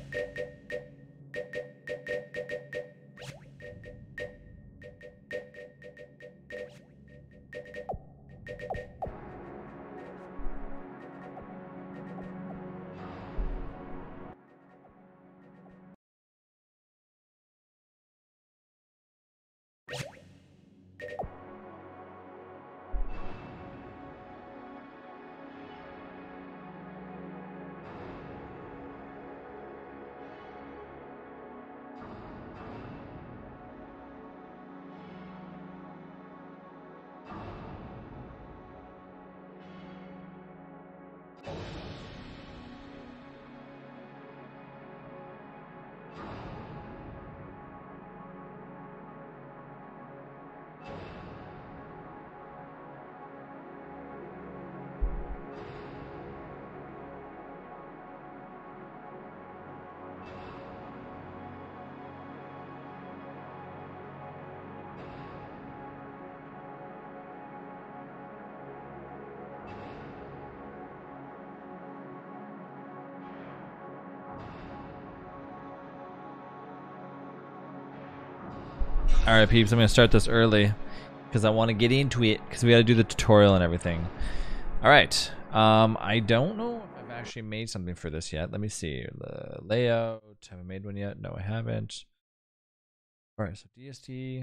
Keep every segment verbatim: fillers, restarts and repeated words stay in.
Alright peeps, I'm gonna start this early because I want to get into it because we gotta do the tutorial and everything. Alright, um, I don't know if I've actually made something for this yet. Let me see. The layout, have I made one yet? No, I haven't. Alright, so D S T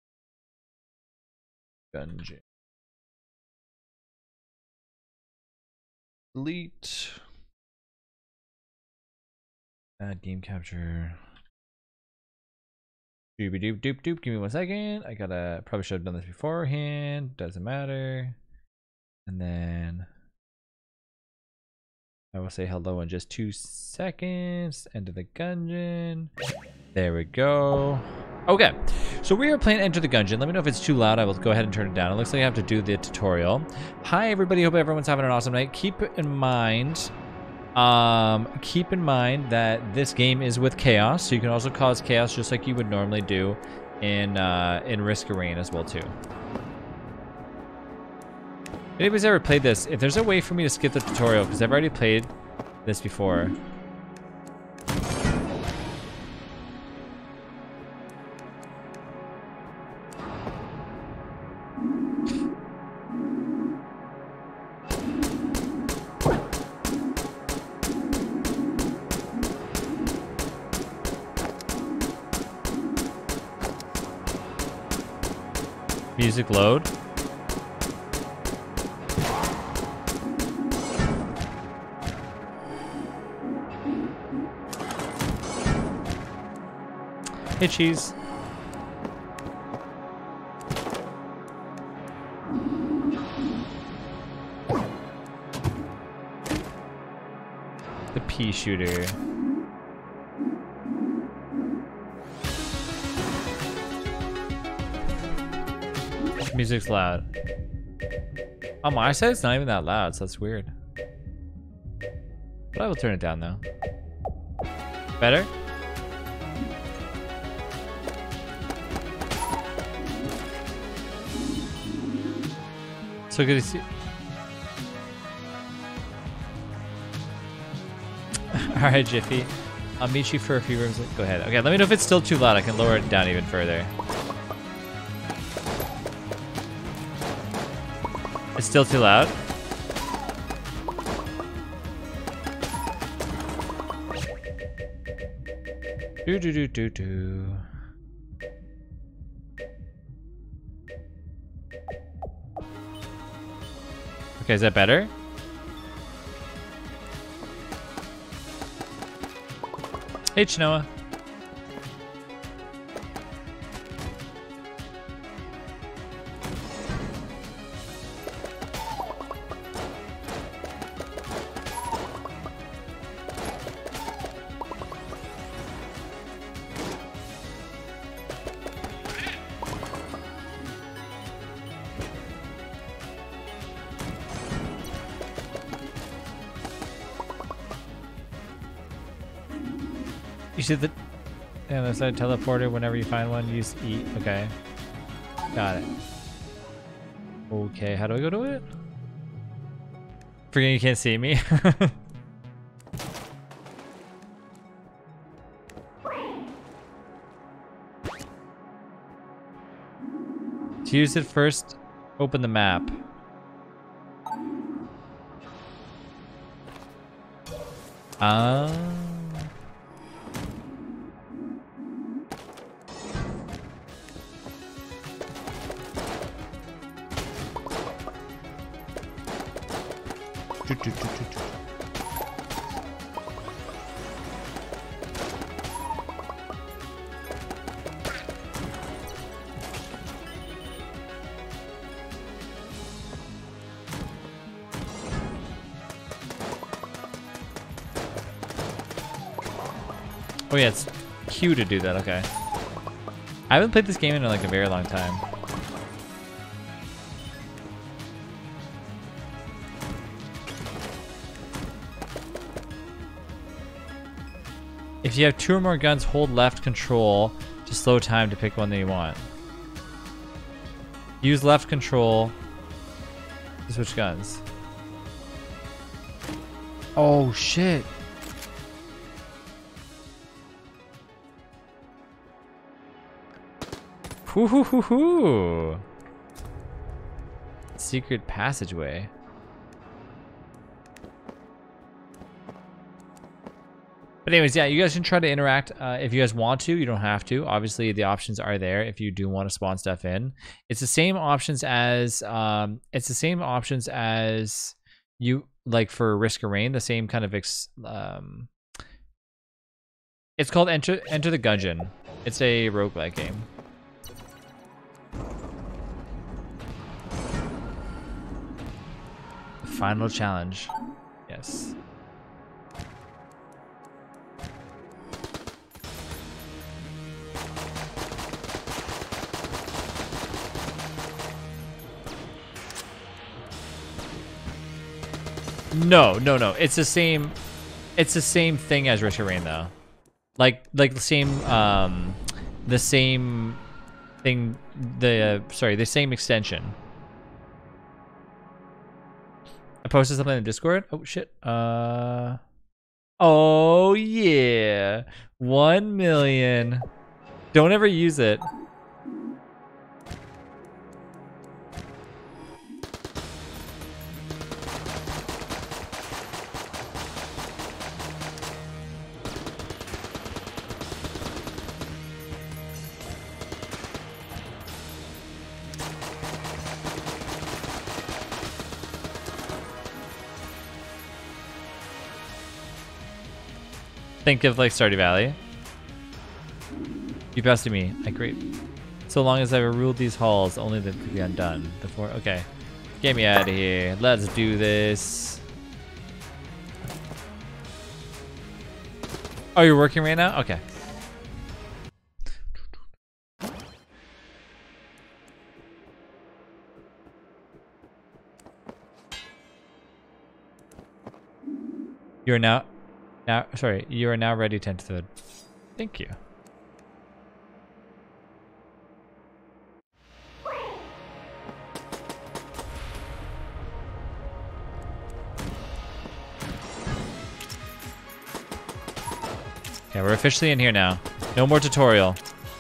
Gungeon. Delete. Add game capture. Doop doop doop doop. Give me one second. I gotta probably should have done this beforehand. Doesn't matter. And then I will say hello in just two seconds. Enter the Gungeon. There we go. Okay, so we are playing Enter the Gungeon. Let me know if it's too loud. I will go ahead and turn it down. It looks like I have to do the tutorial. Hi everybody. Hope everyone's having an awesome night. Keep in mind. Um, keep in mind that this game is with chaos, so you can also cause chaos just like you would normally do in uh, in Risk of Rain as well too. If anybody's ever played this, if there's a way for me to skip the tutorial, because I've already played this before. Music load. Hey, cheese. The pea shooter. Music's loud. On my side, it's not even that loud, so that's weird. But I will turn it down though. Better? So good to see. Alright, Jiffy. I'll meet you for a few rooms. Go ahead. Okay, let me know if it's still too loud. I can lower it down even further. It's still too loud. Do do do do do. Okay, is that better? Hey, Chinoa. You see the yeah, that's a teleporter. Whenever you find one, use E. Okay, got it. Okay, how do I go to it? Forgetting you can't see me. To use it first, open the map. Ah. Oh yeah, it's Q to do that, okay. I haven't played this game in like a very long time. If you have two or more guns, hold left control to slow time to pick one that you want. Use left control to switch guns. Oh shit. Hoo hoo hoo hoo. Secret passageway. But anyways, yeah, you guys can try to interact uh, if you guys want to. You don't have to. Obviously, the options are there if you do want to spawn stuff in. It's the same options as um, it's the same options as you like for Risk of Rain. The same kind of ex, um, it's called Enter Enter the Gungeon. It's a roguelike game. Final challenge. Yes. No, no, no. It's the same. It's the same thing as Risk of Rain, though. Like, like the same, um, the same thing. The uh, sorry, the same extension. I posted something in Discord. Oh shit. Uh. Oh yeah. One million. Don't ever use it. Think of like Stardew Valley. You passed to me. I agree. So long as I ruled these halls, only that could be undone. Before, okay. Get me out of here. Let's do this. Oh, you're working right now? Okay. You're now, now, sorry, you are now ready to enter the, thank you. Okay, we're officially in here now. No more tutorial.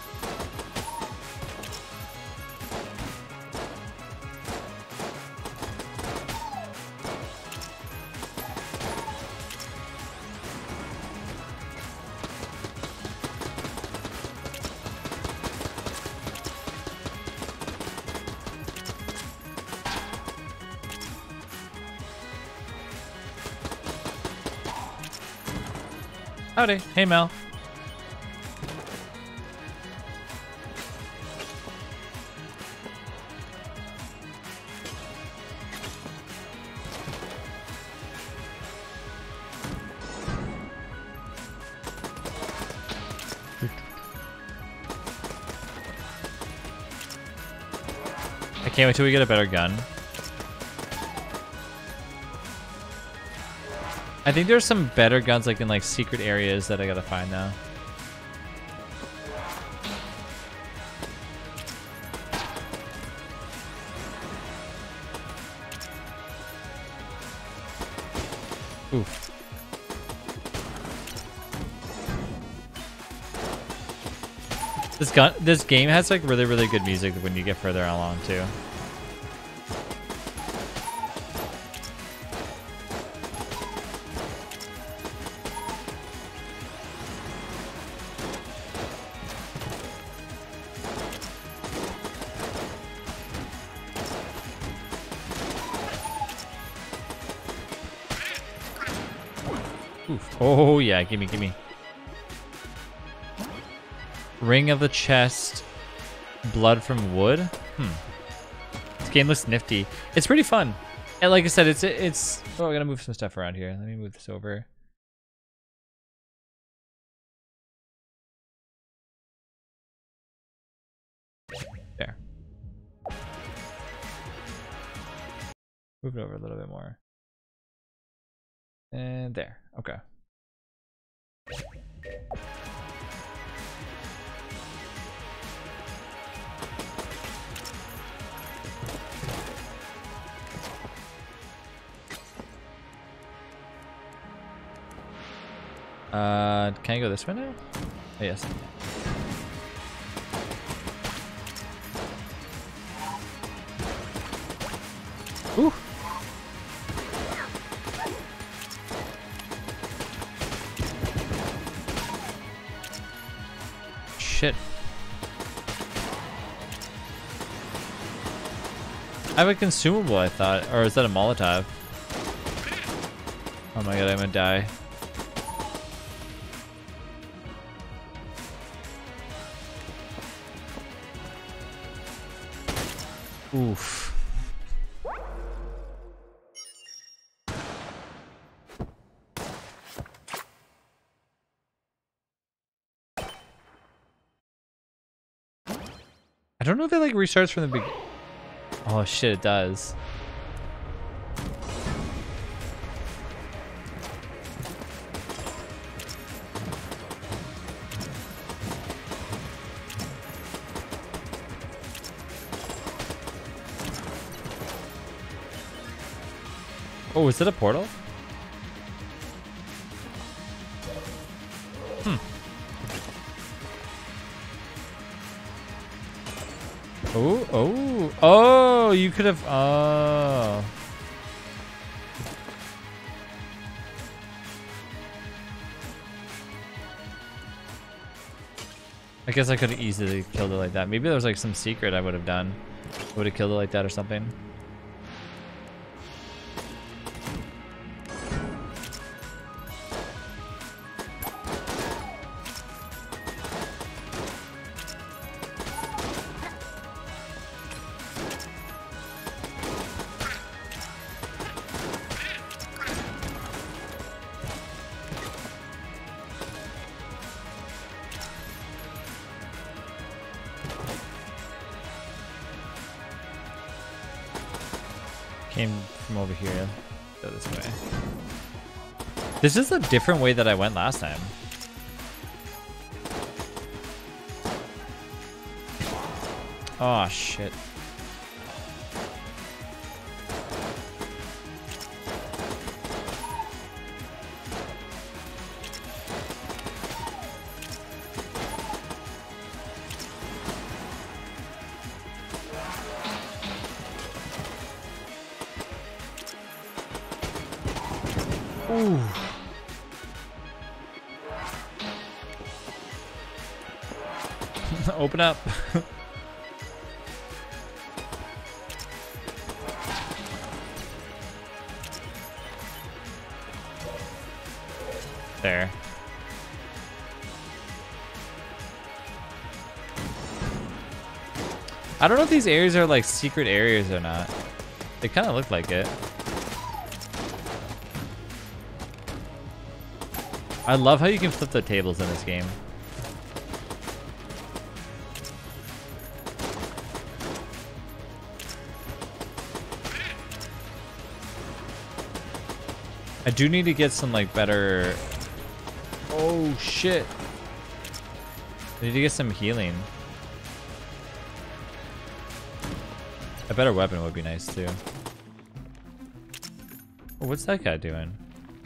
Howdy. Hey, Mel. I can't wait till we get a better gun. I think there's some better guns like in like secret areas that I gotta find now. Oof. This gun, this game has like really, really good music when you get further along too. Oof. Oh yeah, gimme, gimme. Ring of the chest, blood from wood. Hmm. This game looks nifty. It's pretty fun, and like I said, it's it's. Oh, I gotta move some stuff around here. Let me move this over. There. Move it over a little bit more. And there. Okay. Uh, can I go this way now? Oh, yes. Ooh. Shit. I have a consumable, I thought. Or is that a Molotov? Oh my god, I'm gonna die. Oof. I don't know if it like restarts from the beginning. Oh shit, it does. Oh, is it a portal? Hmm. Oh, oh, oh, you could have, oh. I guess I could have easily killed it like that. Maybe there was like some secret I would have done. I would have killed it like that or something. Came from over here. Go this way. This is a different way that I went last time. Oh shit. Ooh. Open up. There. I don't know if these areas are like secret areas or not. They kind of look like it. I love how you can flip the tables in this game. I do need to get some like better... Oh shit. I need to get some healing. A better weapon would be nice too. Oh, what's that guy doing?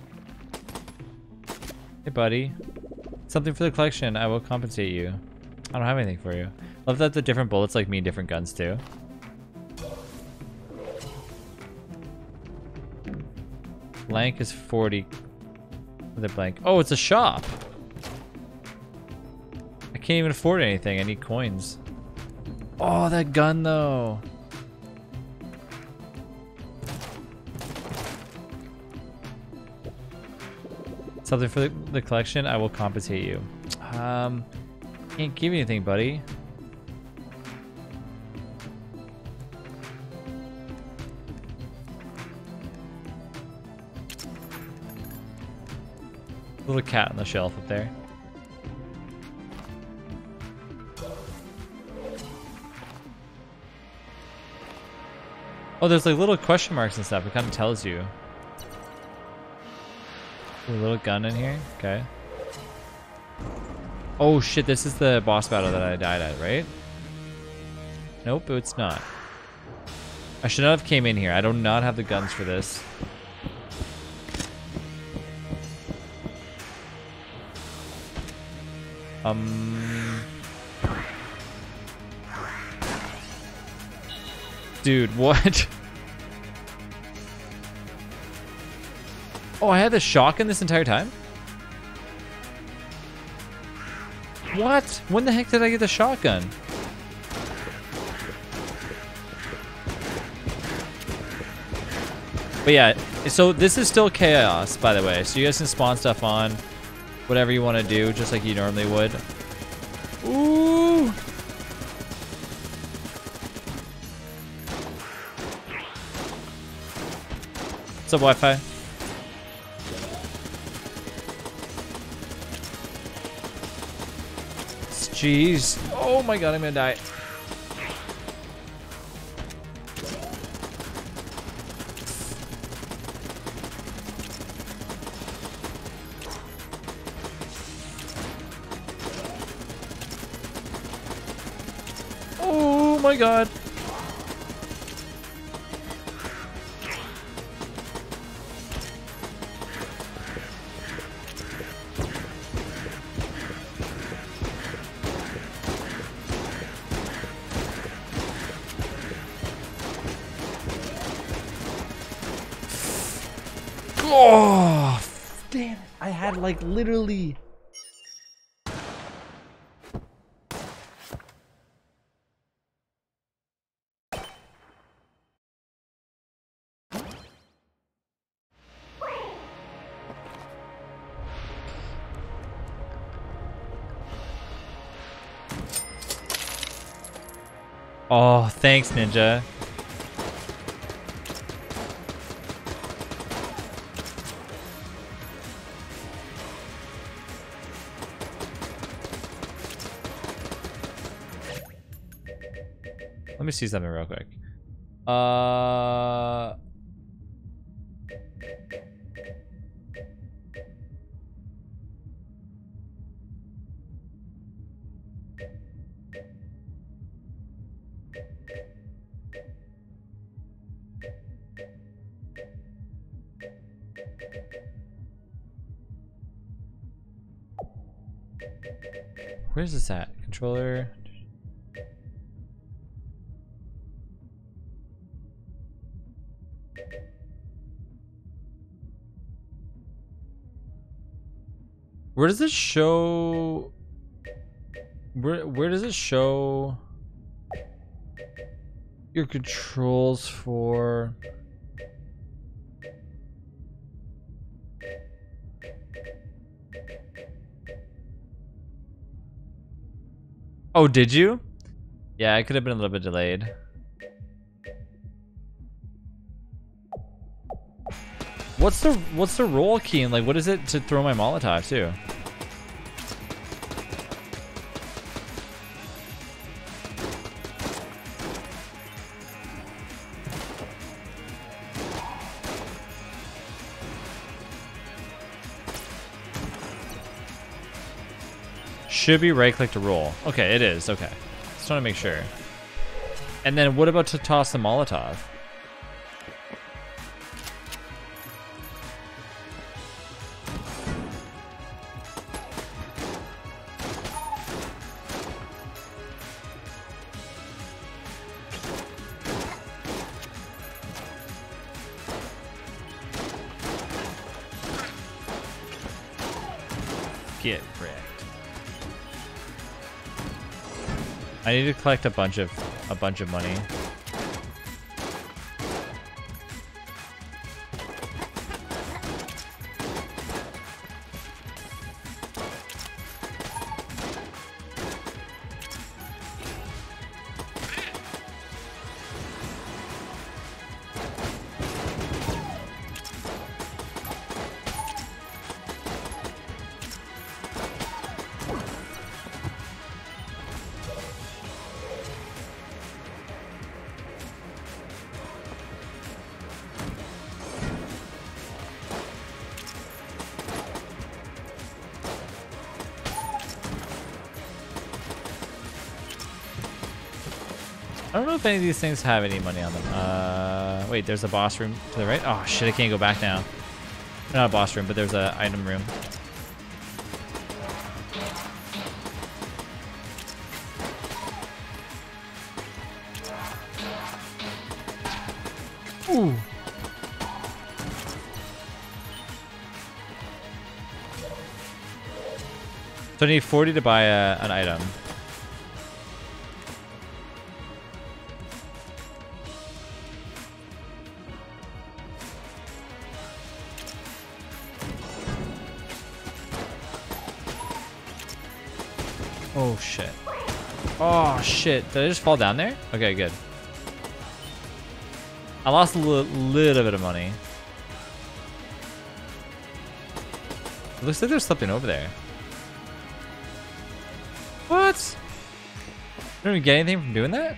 Hey buddy. Something for the collection. I will compensate you. I don't have anything for you. Love that the different bullets like mean different guns too. Blank is forty. The blank. Oh, it's a shop. I can't even afford anything. I need coins. Oh, that gun though. Something for the, the collection. I will compensate you. Um, can't give you anything, buddy. Little cat on the shelf up there. Oh, there's like little question marks and stuff. It kind of tells you. A little gun in here. Okay. Oh shit, this is the boss battle that I died at, right? Nope, it's not. I should not have came in here. I do not have the guns for this. Um... Dude, what? Oh, I had the shotgun this entire time? What? When the heck did I get the shotgun? But yeah, so this is still chaos, by the way. So you guys can spawn stuff on whatever you want to do, just like you normally would. Ooh! What's up, Wi-Fi? Jeez. Oh my god, I'm gonna die. Oh my god. Oh, damn it. I had like literally. Oh, thanks, Ninja. Let me see something real quick. Uh... Where's this at? Controller. Where does it show? Where where does it show your controls for? Oh, did you? Yeah, it could have been a little bit delayed. What's the what's the roll key and like what is it to throw my Molotov too? Should be right click to roll. Okay, it is. Okay. Just trying to make sure. And then what about to toss the Molotov? Get wrecked. I need to collect a bunch of a bunch of money. I don't know if any of these things have any money on them. Uh, wait, there's a boss room to the right. Oh shit, I can't go back now. Not a boss room, but there's a item room. Ooh. So I need forty to buy a, an item. Oh shit. Oh shit. Did I just fall down there? Okay, good. I lost a li little bit of money. It looks like there's something over there. What? I don't even get anything from doing that?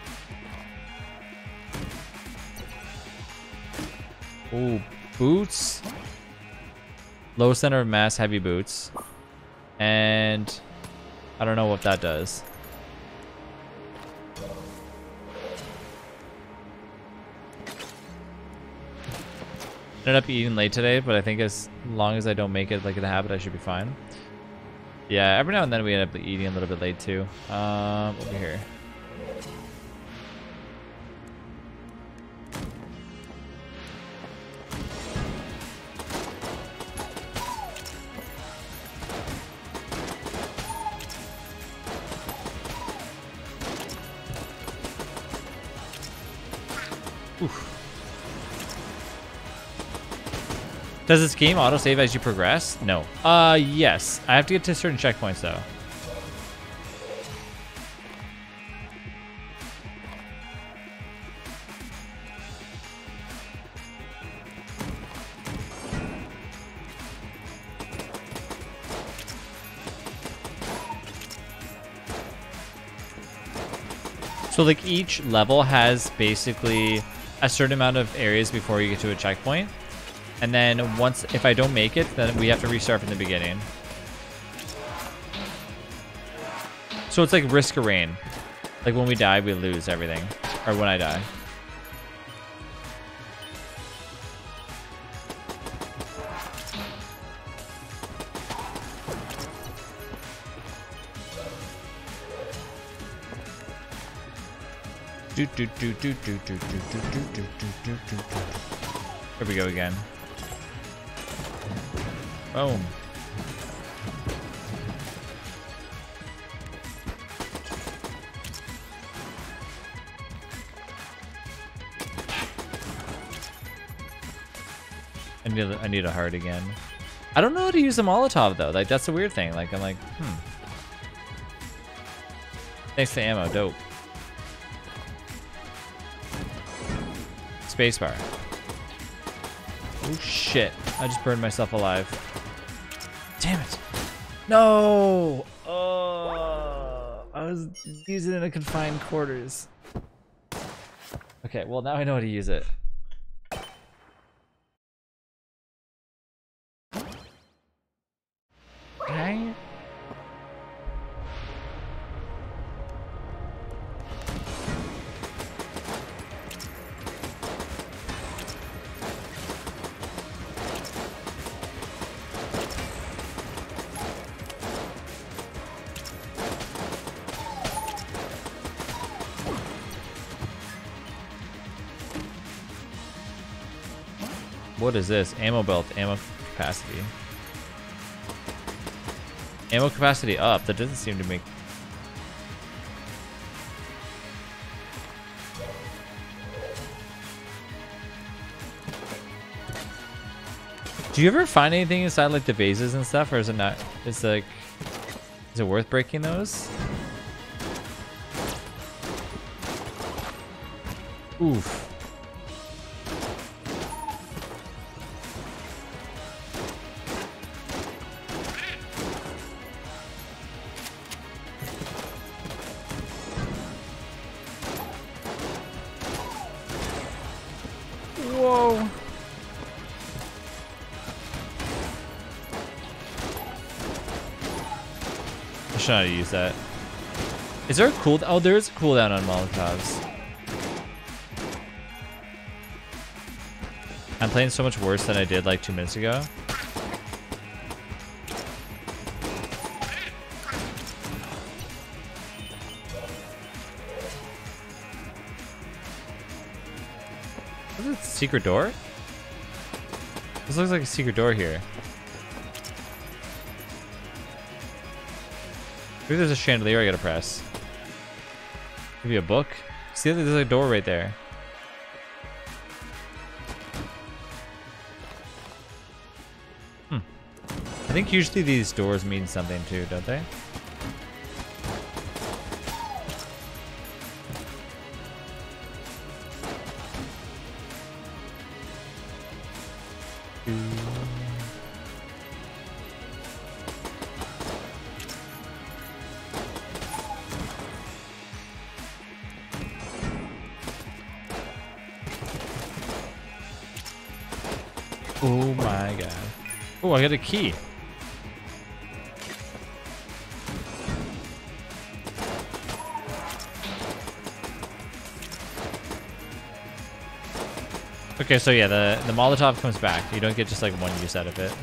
Oh, boots. Low center of mass, heavy boots. And I don't know what that does. Ended up eating late today, but I think as long as I don't make it like a habit, I should be fine. Yeah, every now and then we end up eating a little bit late too. Um, over here. Oof. Does this game autosave as you progress? No. Uh, yes. I have to get to certain checkpoints though. So like each level has basically a certain amount of areas before you get to a checkpoint. And then once, if I don't make it, then we have to restart from the beginning. So it's like Risk of Rain. Like when we die, we lose everything. Or when I die. Do do do do do do do do do do do do do. Here we go again. Boom. I need a, I need a heart again. I don't know how to use a Molotov though. Like that's the weird thing. Like I'm like, hmm. Thanks to ammo, dope. Spacebar. Oh shit! I just burned myself alive. Damn it! No! Oh, I was using it in a confined quarters. Okay, well now I know how to use it. Okay. What is this? Ammo belt, ammo capacity. Ammo capacity up. That doesn't seem to make... Do you ever find anything inside like the vases and stuff, or is it not? Is like, is it worth breaking those? Oof. Whoa. I should not use that. Is there a cooldown? Oh, there is a cooldown on Molotovs. I'm playing so much worse than I did like two minutes ago. Is it a secret door? This looks like a secret door here. Maybe there's a chandelier I gotta press. Maybe a book? See, there's a door right there. Hmm. I think usually these doors mean something too, don't they? Oh my god. Oh, I got a key. Okay, so yeah, the, the Molotov comes back. You don't get just like one use out of it.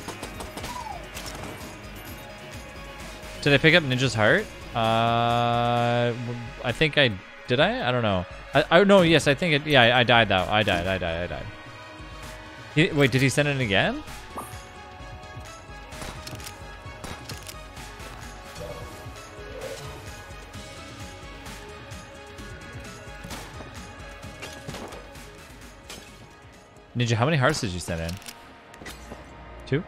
Did I pick up Ninja's heart? Uh, I think I... Did I? I don't know. I, I no, yes, I think it... Yeah, I, I died though. I died, I died, I died. He, wait, did he send it again? Ninja, how many hearts did you send in? Two?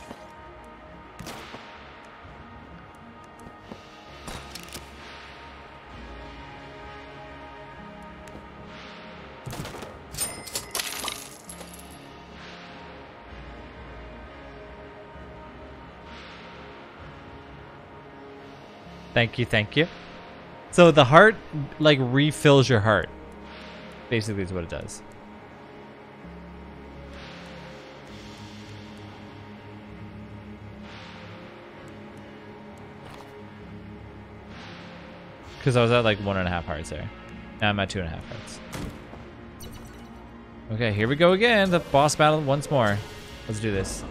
Thank you, thank you. So the heart, like, refills your heart. Basically is what it does. Because I was at like one and a half hearts there. Now I'm at two and a half hearts. Okay, here we go again. The boss battle once more. Let's do this.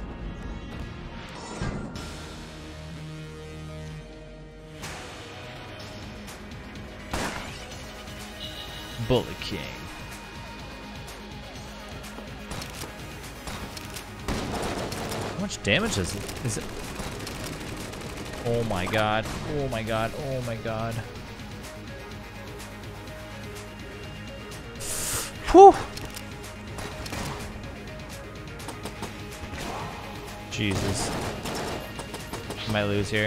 Bullet King. How much damage is it? Is it? Oh my god. Oh my god. Oh my god. Whew. Jesus. I might lose here.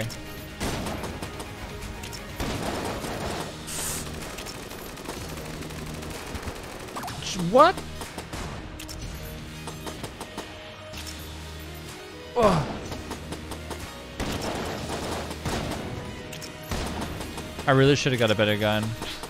What? Oh. I really should have got a better gun.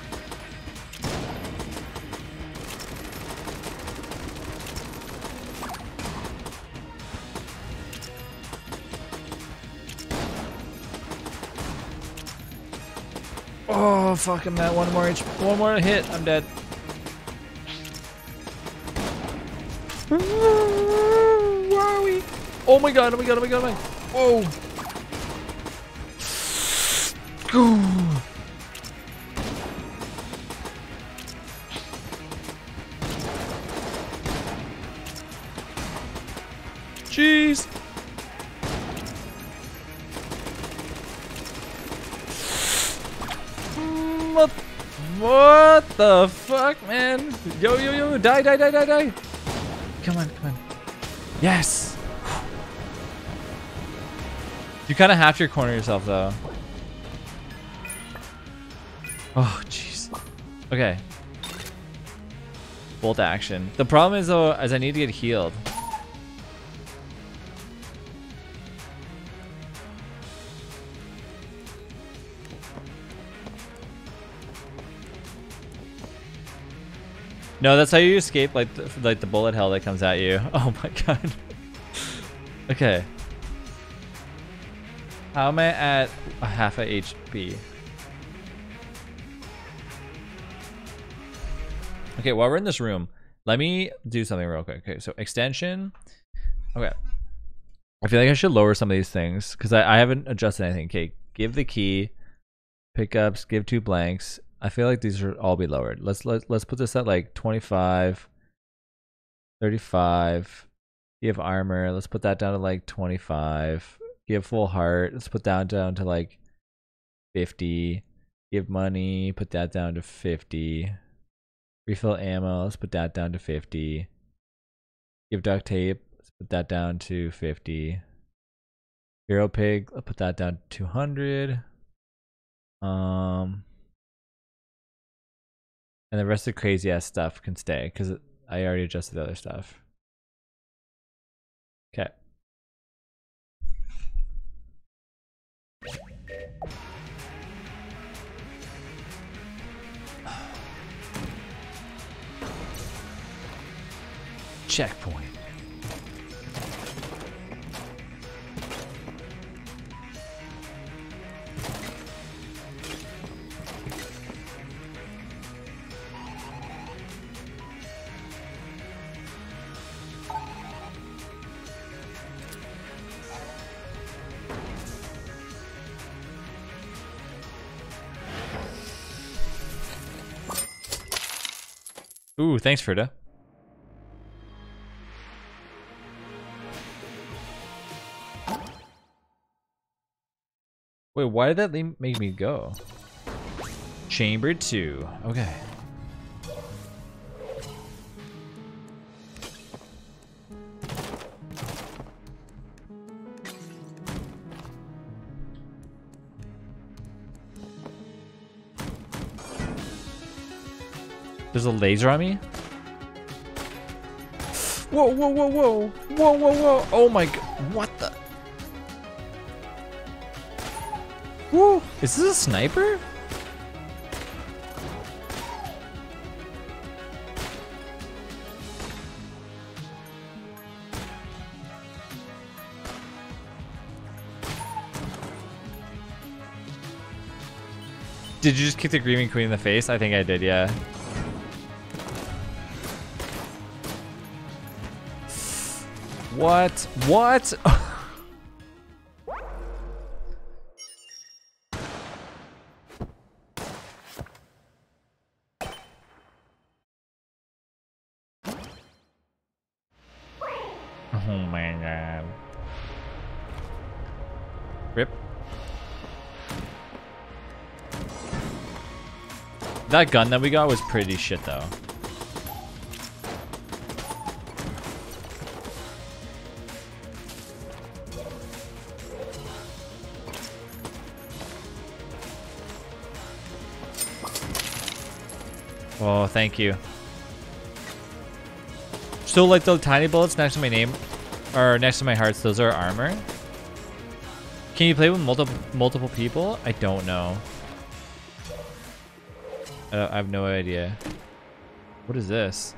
Oh, fuck, I'm at one more H P. One more hit, I'm dead. Where are we? Oh my god, oh my god, oh my god, oh my god. Whoa. Jeez. What the fuck, man? Yo, yo, yo, die, die, die, die, die. Come on, come on. Yes. You kind of have to corner yourself, though. Oh, jeez. Okay. Bolt action. The problem is, though, is I need to get healed. No, that's how you escape, like, the, like the bullet hell that comes at you. Oh my god. Okay. How am I at a half a H P? Okay, while we're in this room, let me do something real quick. Okay, so extension. Okay. I feel like I should lower some of these things because I, I haven't adjusted anything. Okay, give the key, pickups, give two blanks. I feel like these should all be lowered. Let's let, let's put this at like twenty-five, thirty-five. Give armor. Let's put that down to like twenty-five. Give full heart. Let's put that down to like fifty. Give money. Put that down to fifty. Refill ammo. Let's put that down to fifty. Give duct tape. Let's put that down to fifty. Hero pig. Let's put that down to two hundred. Um. And the rest of the crazy ass stuff can stay because I already adjusted the other stuff. Okay. Checkpoint. Ooh, thanks, Frida. Wait, why did that leave- make me go? Chamber two. Okay. There's a laser on me? Whoa, whoa, whoa, whoa. Whoa, whoa, whoa. Oh my god. What the? Whoa. Is this a sniper? Did you just kick the Grieving Queen in the face? I think I did, yeah. What? What? Oh my god. Rip. That gun that we got was pretty shit though. Oh, thank you. So like the tiny bullets next to my name, or next to my hearts, those are armor? Can you play with multiple multiple people? I don't know. Uh, I have no idea. What is this?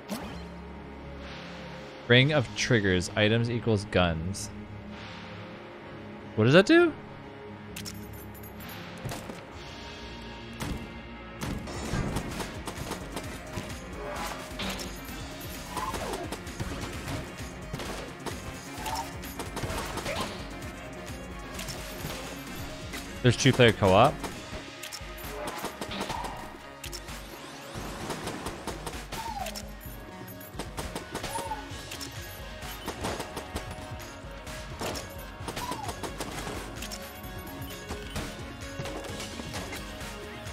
Ring of triggers. Items equals guns. What does that do? There's two-player co-op.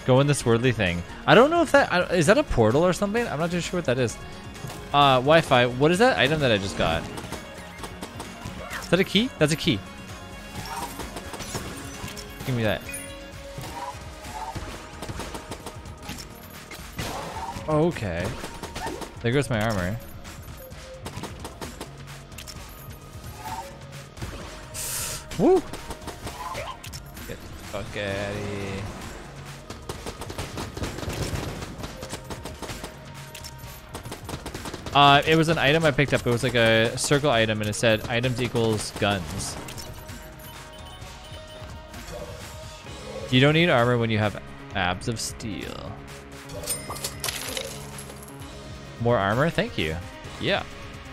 Go in the swirly thing. I don't know if that... I- Is that a portal or something? I'm not too sure what that is. Uh, Wi-Fi. What is that item that I just got? Is that a key? That's a key. Give me that. Okay. There goes my armor. Woo! Get the fuck out of here. Uh, it was an item I picked up. It was like a circle item, and it said items equals guns. You don't need armor when you have abs of steel. More armor? Thank you. Yeah.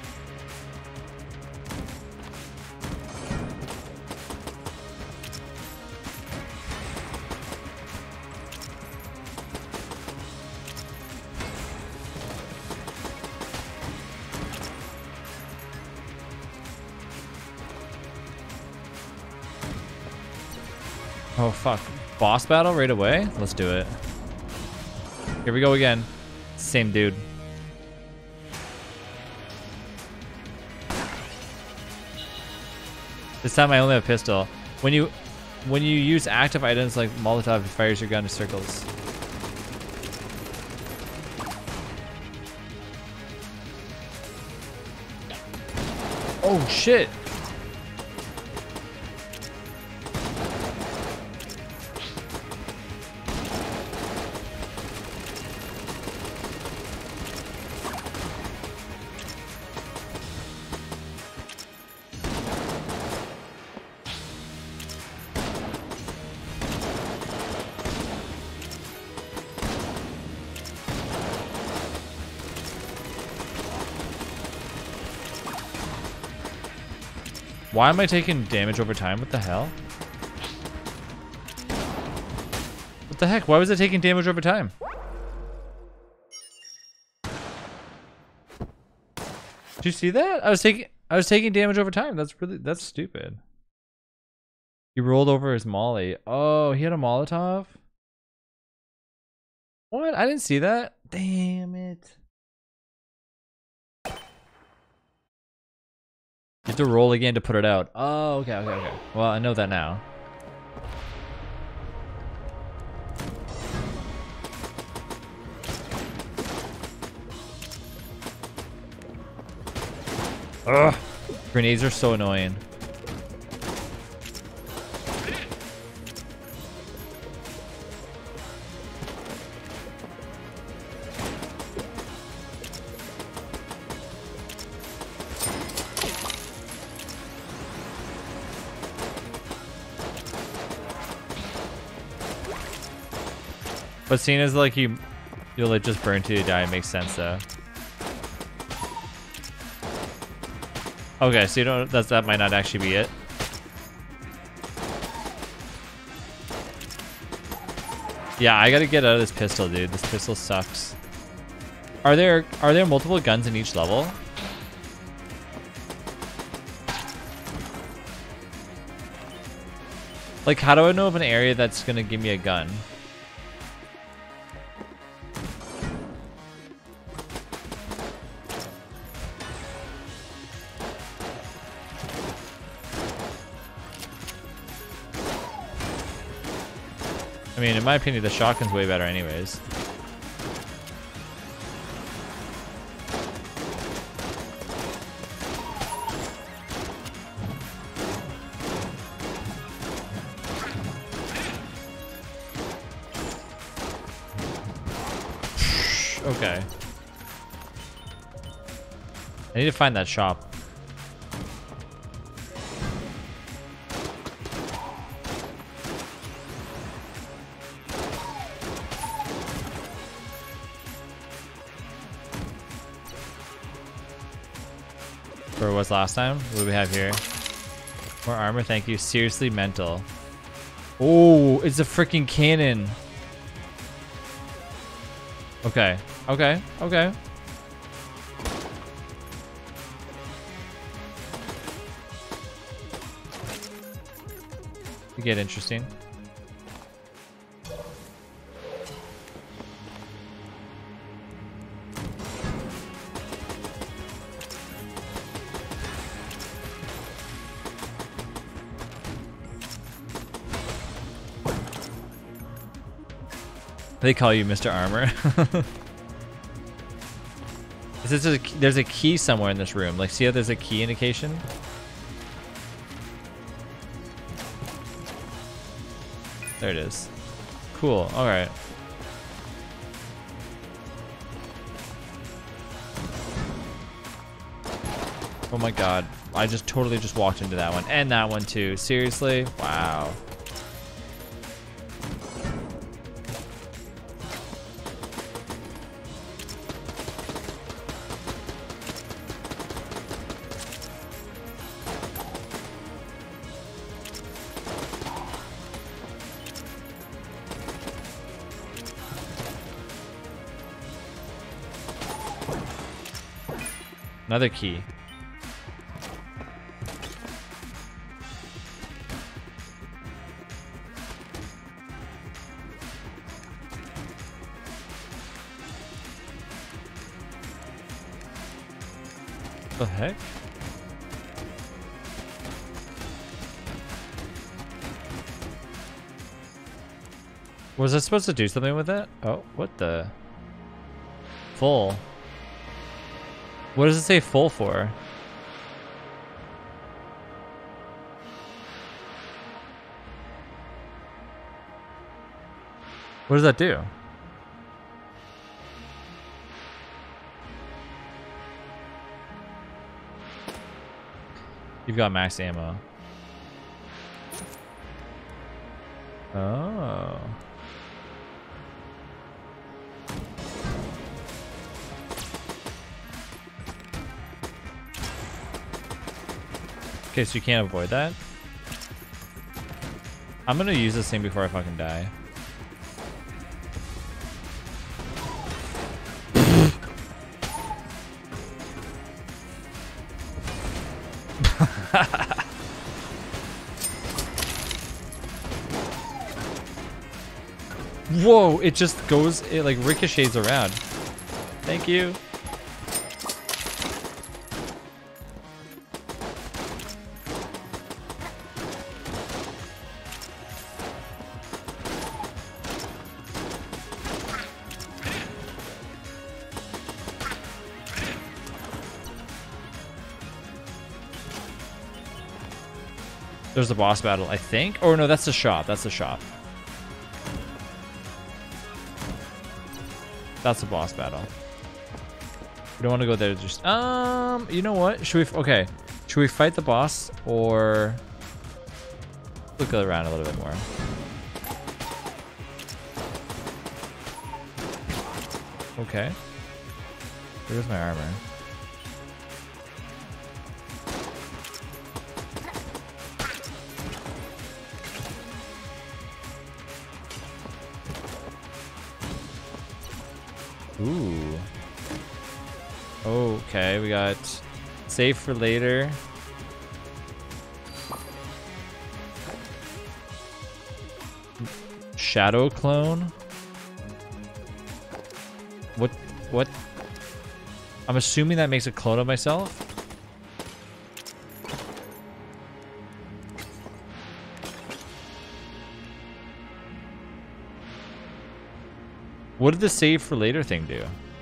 Oh fuck. Boss battle right away? Let's do it. Here we go again. Same dude. This time I only have a pistol. When you when you use active items like Molotov, it fires your gun to circles. Oh shit! Why am I taking damage over time? What the hell? What the heck? Why was it taking damage over time? Did you see that? I was taking I was taking damage over time. That's really that's stupid. He rolled over his molly. Oh, he had a Molotov? What? I didn't see that. Damn it. You have to roll again to put it out. Oh, okay, okay, okay. Well, I know that now. Ugh. Grenades are so annoying. But seeing as like you, you'll like just burn till you die, it makes sense though. Okay, so you don't. That's that might not actually be it. Yeah, I gotta get out of this pistol, dude. This pistol sucks. Are there are there multiple guns in each level? Like, how do I know of an area that's gonna give me a gun? I mean, in my opinion, the shotgun's way better anyways. Okay. I need to find that shop. Where was last time? What do we have here? More armor, thank you. Seriously mental. Oh, it's a freaking cannon. Okay, okay, okay. You get interesting. They call you Mister Armor. Is this a, there's a key somewhere in this room. Like, see how there's a key indication? There it is. Cool. All right. Oh my god. I just totally just walked into that one. And that one too. Seriously? Wow. Another key. What the heck? Was I supposed to do something with that? Oh, what the? Full. What does it say full for? What does that do? You've got max ammo. Oh. Okay, so you can't avoid that? I'm gonna use this thing before I fucking die. Whoa, it just goes, it like ricochets around. Thank you. There's the boss battle, I think. Or no, that's the shop. That's the shop. That's the boss battle. We don't want to go there. Just um, you know what? Should we? Okay, should we fight the boss or look around a little bit more? Okay. Where's my armor? Ooh. Okay, we got save for later. Shadow clone. What? What? I'm assuming that makes a clone of myself. What did the save for later thing do?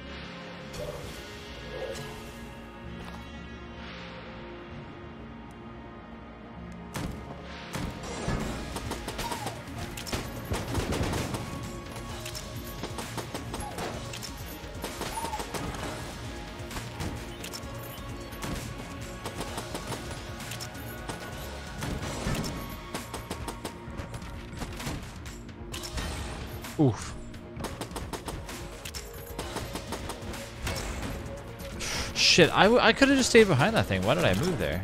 Oof. Shit, I, w I could have just stayed behind that thing. Why did I move there?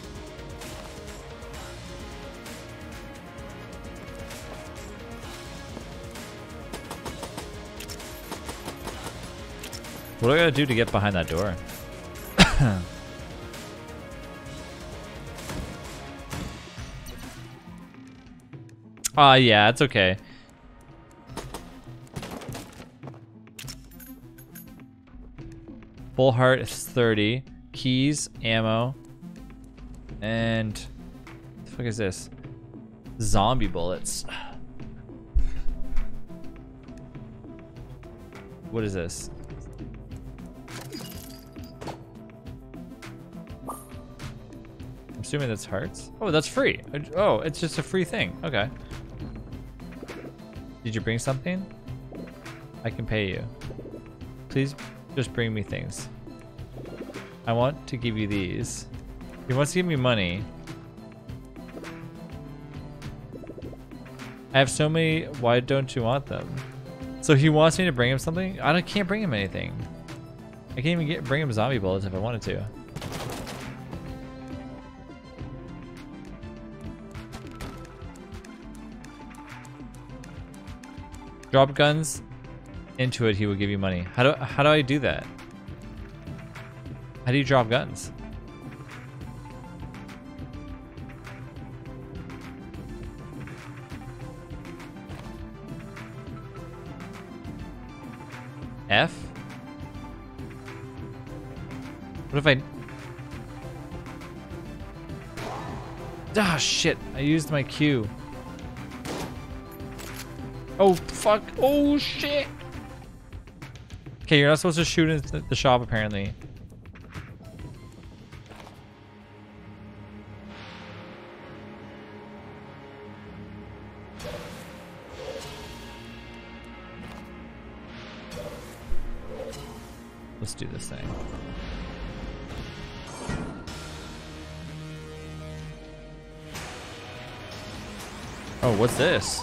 What do I gotta do to get behind that door? Ah, uh, yeah, it's okay. Full heart is thirty. Keys, ammo, and what the fuck is this? Zombie bullets. What is this? I'm assuming that's hearts. Oh, that's free. Oh, it's just a free thing. Okay. Did you bring something? I can pay you. Please just bring me things. I want to give you these. He wants to give me money. I have so many. Why don't you want them? So he wants me to bring him something? I don't, can't bring him anything. I can't even get, bring him zombie bullets if I wanted to. Drop guns into it, he will give you money. How do, how do I do that? How do you drop guns? F? What if I... Ah, shit. I used my Q. Oh, fuck. Oh, shit. Okay, you're not supposed to shoot into the shop, apparently. Let's do this thing. Oh, what's this?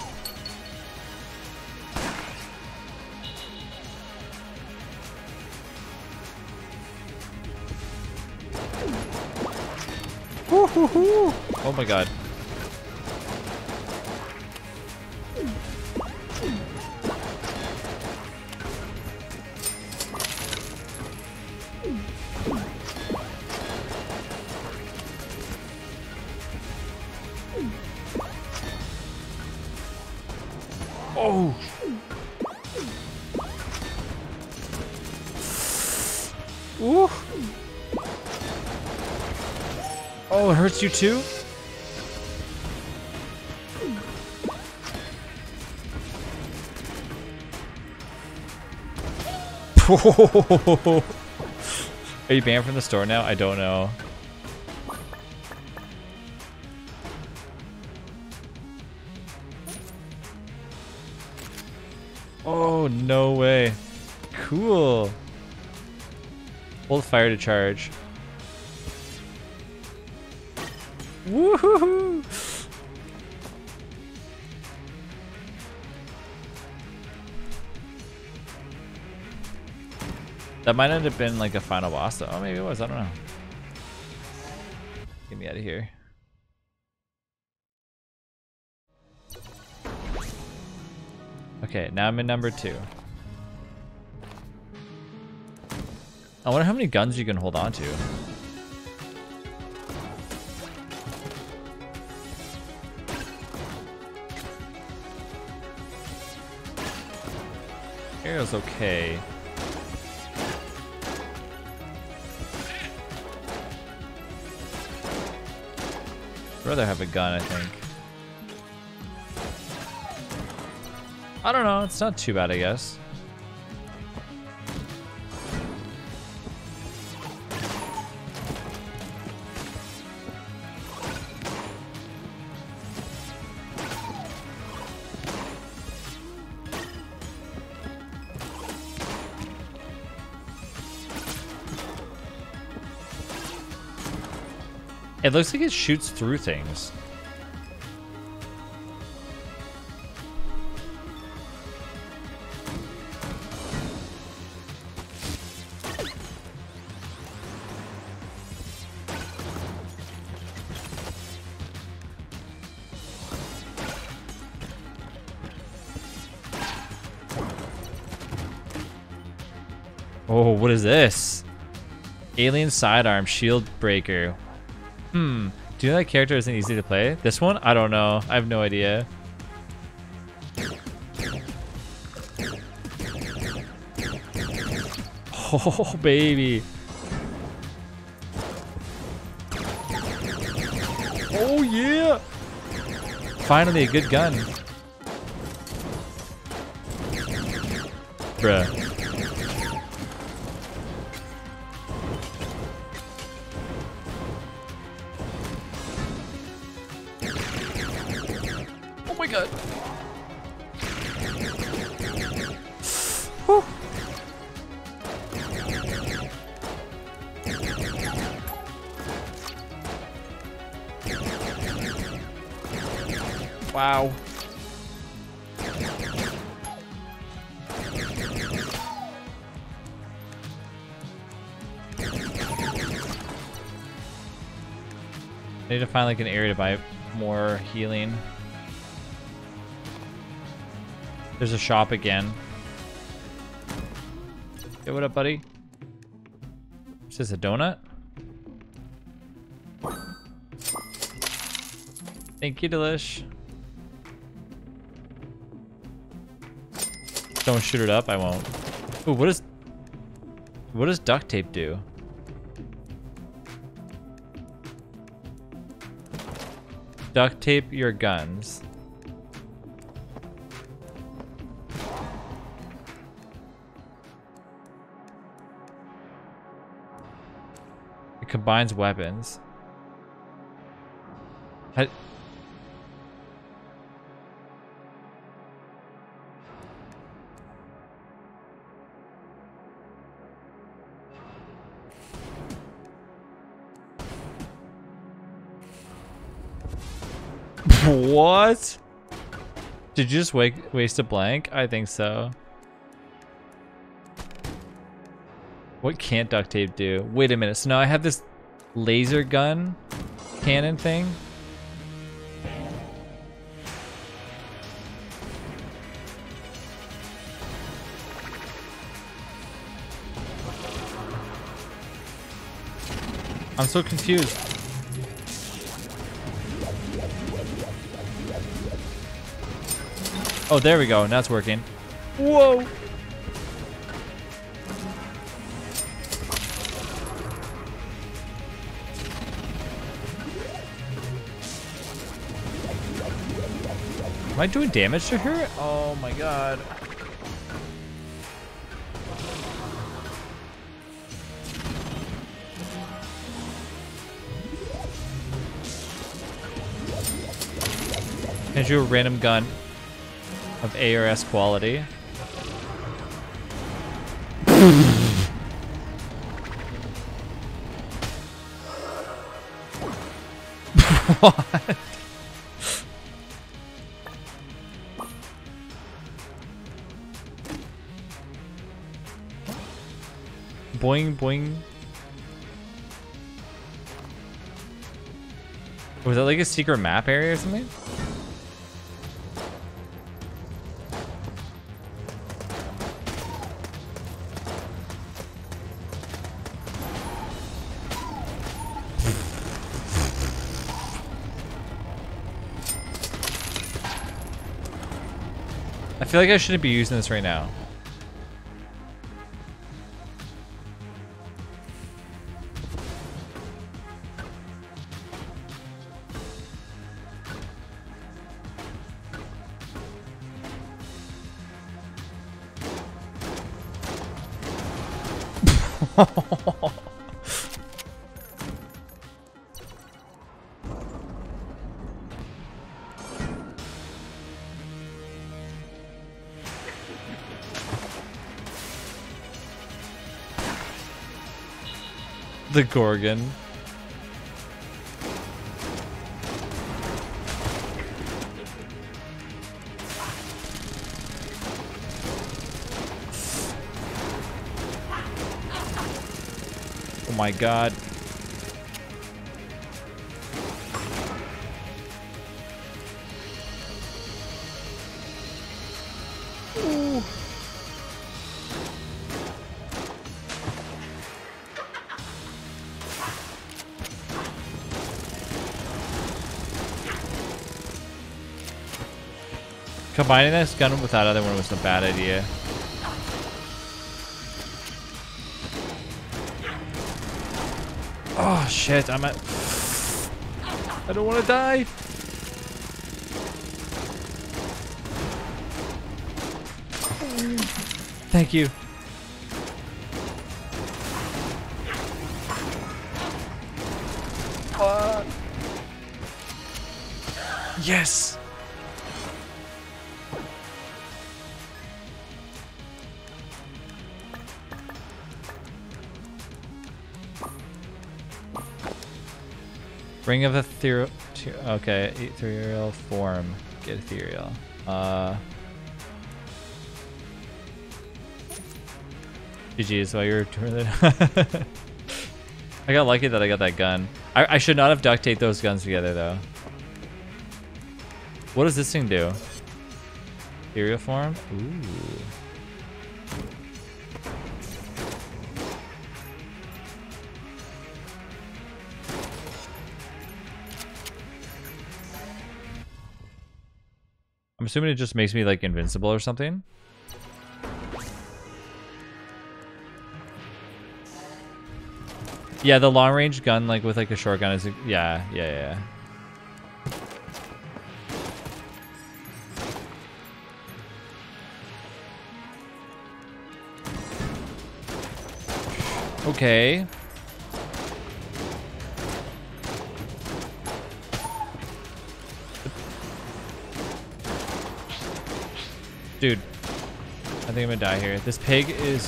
Woo-hoo-hoo. Oh my god. Oh. Ooh. Oh, it hurts you too? Are you banned from the store now? I don't know. Oh, no way. Cool. Hold fire to charge. Woohoo! That might end up being like a final boss though. Oh, maybe it was. I don't know. Get me out of here. Okay, now I'm in number two. I wonder how many guns you can hold on to. Arrow's okay. I'd rather have a gun, I think. I don't know, it's not too bad, I guess. It looks like it shoots through things. Oh, what is this? Alien sidearm shield breaker. Hmm. Do you know that character isn't easy to play? This one? I don't know. I have no idea. Oh, baby. Oh, yeah. Finally, a good gun. Bruh. god. Whew. Wow. I need to find like an area to buy more healing. There's a shop again. Hey, what up, buddy? Is this a donut? Thank you, Delish. Don't shoot it up, I won't. Ooh, what is... What does duct tape do? Duct tape your guns. It combines weapons. I... What? Did you just wake, waste a blank? I think so. What can't duct tape do? Wait a minute. So now I have this laser gun cannon thing. I'm so confused. Oh, there we go. Now it's working. Whoa. Am I doing damage to her? Oh my god. Can I do a random gun of A or S quality? What? Boing, boing. Was that like a secret map area or something? I feel like I shouldn't be using this right now. The Gorgon. Oh my god. Ooh. Combining this gun with that other one was a bad idea. Oh shit, I'm at... I don't want to die. Thank you. Uh, yes. Ring of ethereal. Okay, ethereal form. Get ethereal. Uh. G G's while you're doing it. I got lucky that I got that gun. I, I should not have duct taped those guns together though. What does this thing do? Ethereal form? Ooh. I'm assuming it just makes me like invincible or something. Yeah, the long range gun like with like a short gun is yeah, yeah, yeah. Okay. Dude, I think I'm gonna die here. This pig is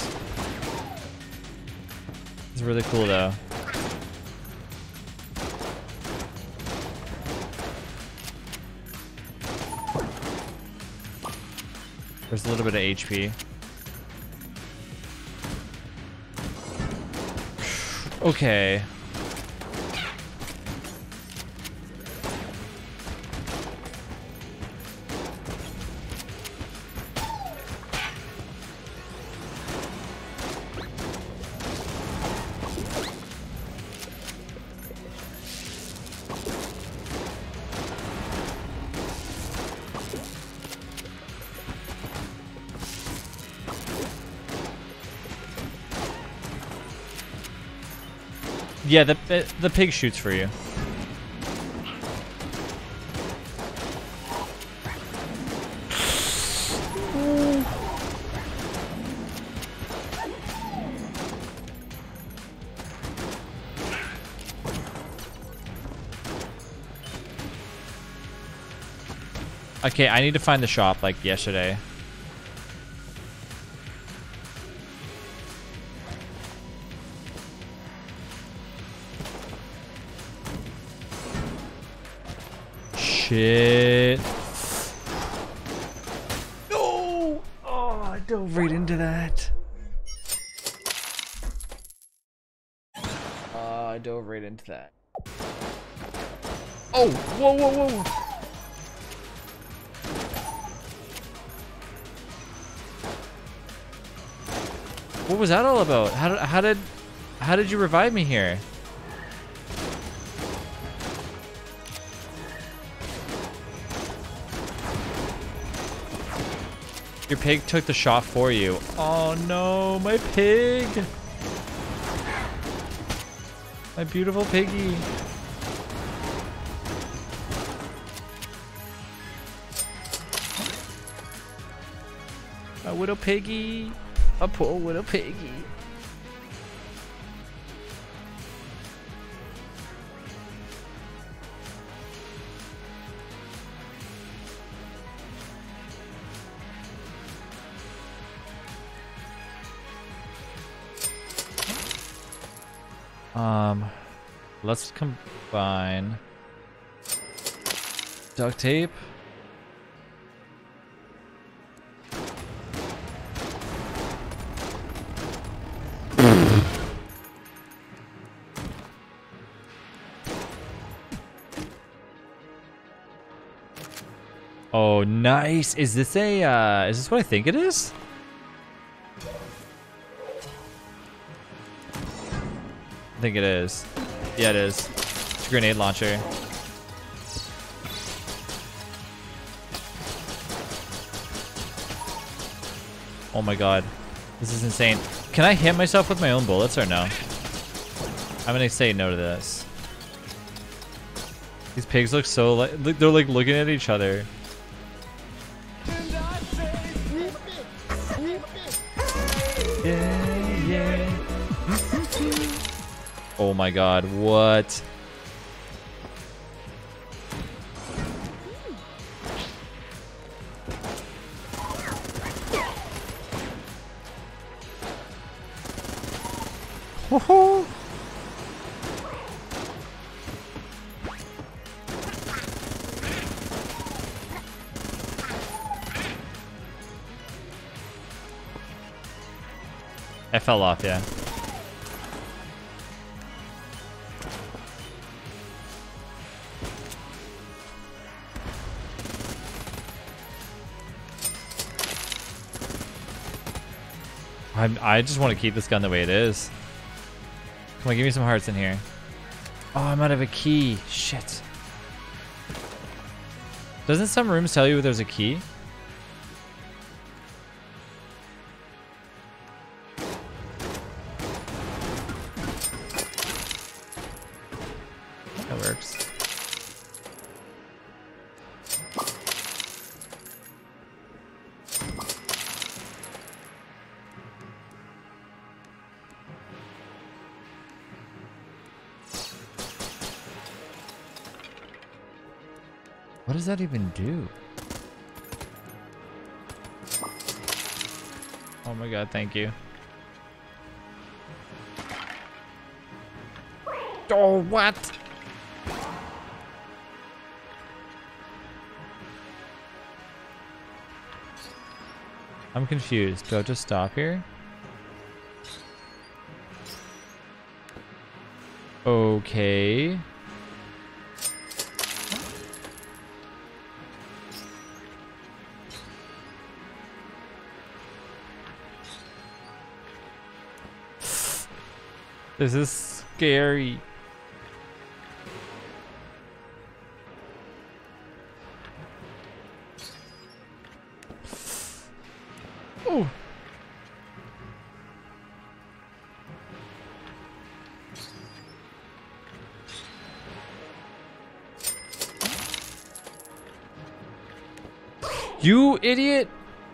is really cool though. There's a little bit of H P. Okay. Yeah, the the pig shoots for you. Okay, I need to find the shop like yesterday. Shit. No! Oh, I dove right into that. Uh, I dove right into that. Oh, whoa, whoa, whoa. What was that all about? How did, how did, how did you revive me here? Your pig took the shot for you. Oh no, my pig! My beautiful piggy. A little piggy. A poor little piggy. Um, let's combine duct tape. Oh, nice. Is this a, uh, is this what I think it is? I think it is. Yeah, it is. It's a grenade launcher. Oh my god. This is insane. Can I hit myself with my own bullets or no? I'm gonna say no to this. These pigs look so like, they're like looking at each other. Yeah, yeah. Oh my god, what? fell off, yeah. I'm, I just want to keep this gun the way it is. Come on, give me some hearts in here. Oh, I'm out of a key. Shit. Doesn't some rooms tell you there's a key? That works. What does that even do? Oh my god, thank you. Oh, what? I'm confused. Do I just stop here? Okay. This is scary. Oh. You idiot.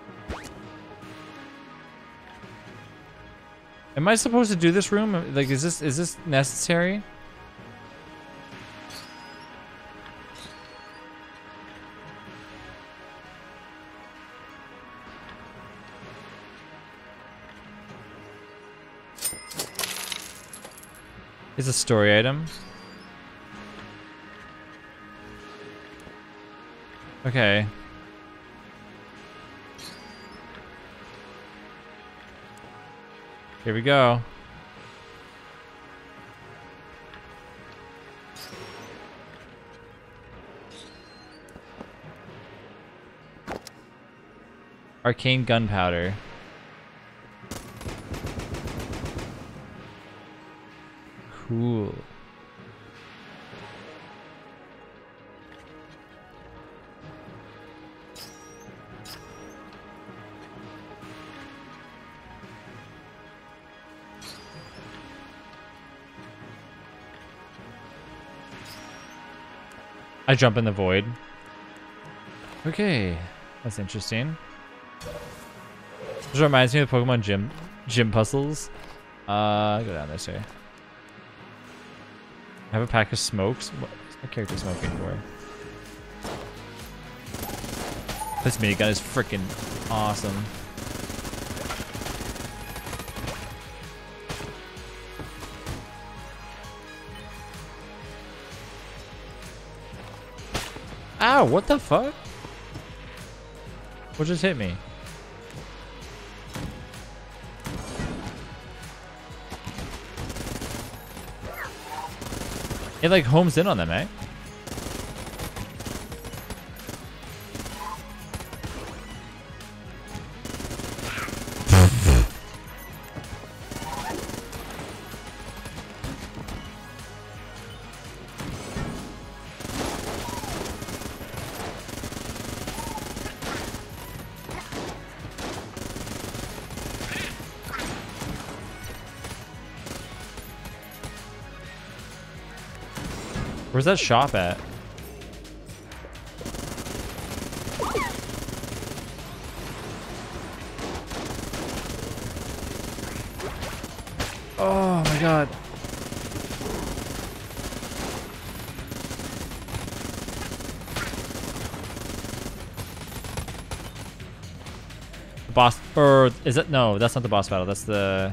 Am I supposed to do this room? Like, is this is this necessary? It's a story item. Okay. Here we go. Arcane gunpowder. Cool. I jump in the void. Okay, that's interesting. This reminds me of Pokemon Gym Gym Puzzles. Uh, go down this way. I have a pack of smokes. What is my character smoking for? This minigun is freaking awesome. Ow, what the fuck? What just hit me? It like homes in on them, eh? Where's that shop at? Oh my god. The boss, or is it? No, that's not the boss battle. That's the...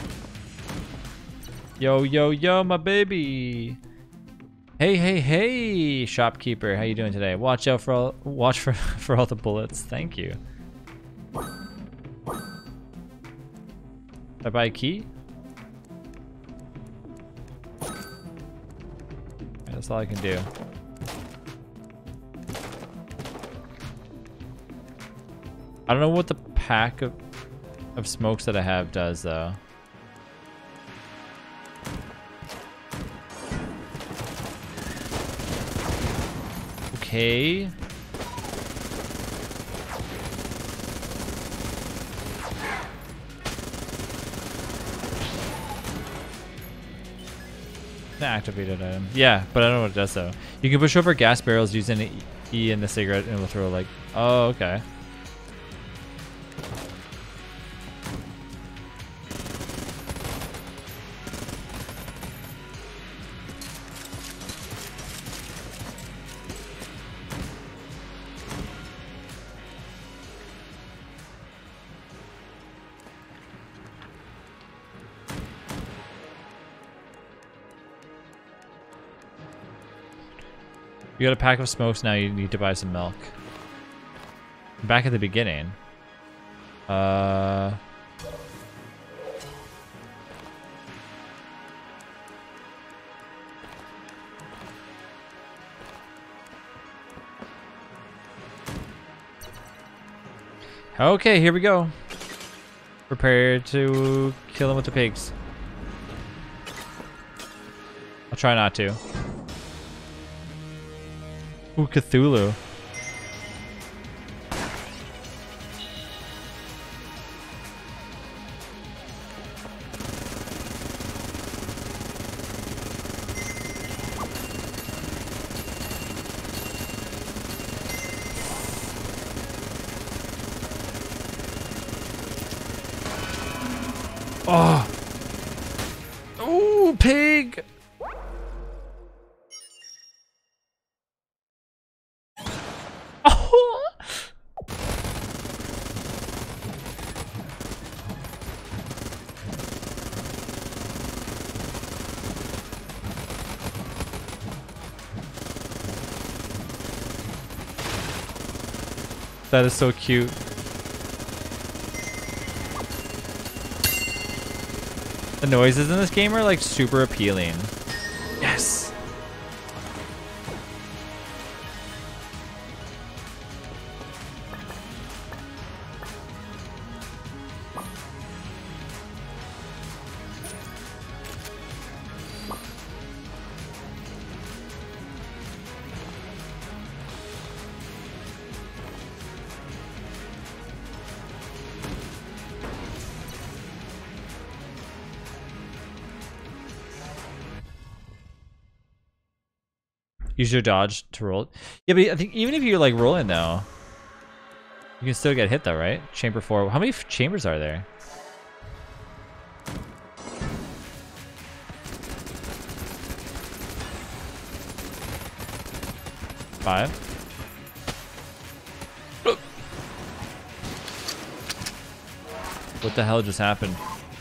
Yo, yo, yo, my baby. Hey, hey, hey, shopkeeper, how you doing today? Watch out for all, watch for for all the bullets. Thank you. I buy a key? That's all I can do. I don't know what the pack of, of smokes that I have does though. Okay. An activated item. Yeah, but I don't know what it does though. You can push over gas barrels using E in the cigarette and it will throw like, oh, okay. You got a pack of smokes, now you need to buy some milk. Back at the beginning. Uh... Okay, here we go. Prepare to kill him with the pigs. I'll try not to. Ooh, Cthulhu. Oh. Ooh, pig. That is so cute. The noises in this game are like super appealing. Yes. Use your dodge to roll. Yeah, but I think even if you're like rolling though, you can still get hit though, right? Chamber four. How many f chambers are there? Five. What the hell just happened?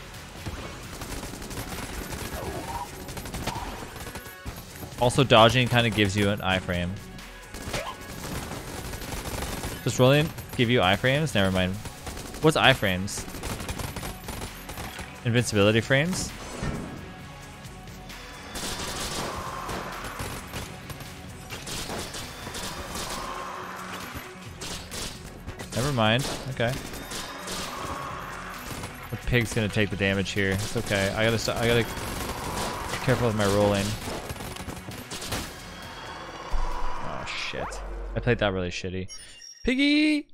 Also, dodging kind of gives you an iframe. Does rolling give you iframes? Never mind. What's iframes? Invincibility frames? Never mind. Okay. The pig's gonna take the damage here. It's okay. I gotta. I gotta. Be careful with my rolling. Shit. I played that really shitty. Piggy!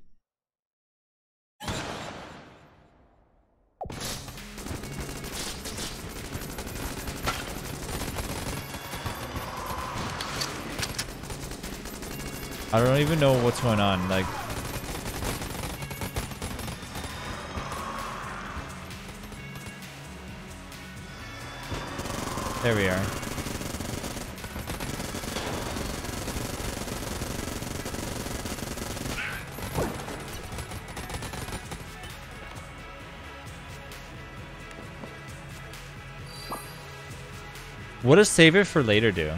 I don't even know what's going on. Like, there we are. What does save it for later do?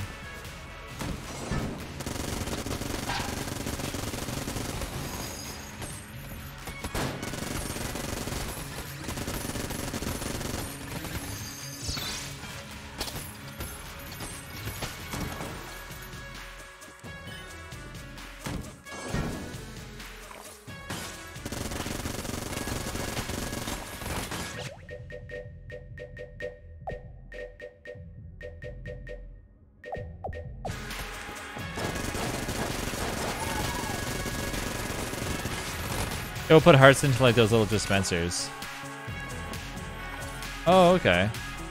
It'll put hearts into like those little dispensers. Oh, okay.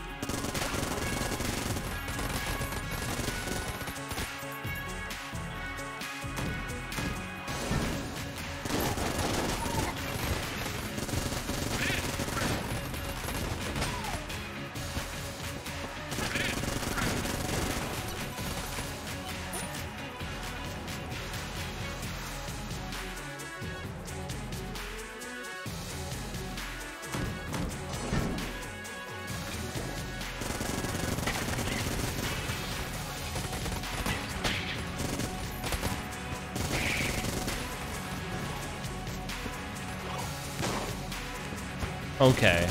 Okay.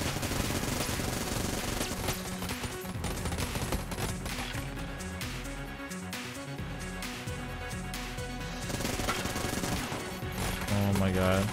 Oh my god.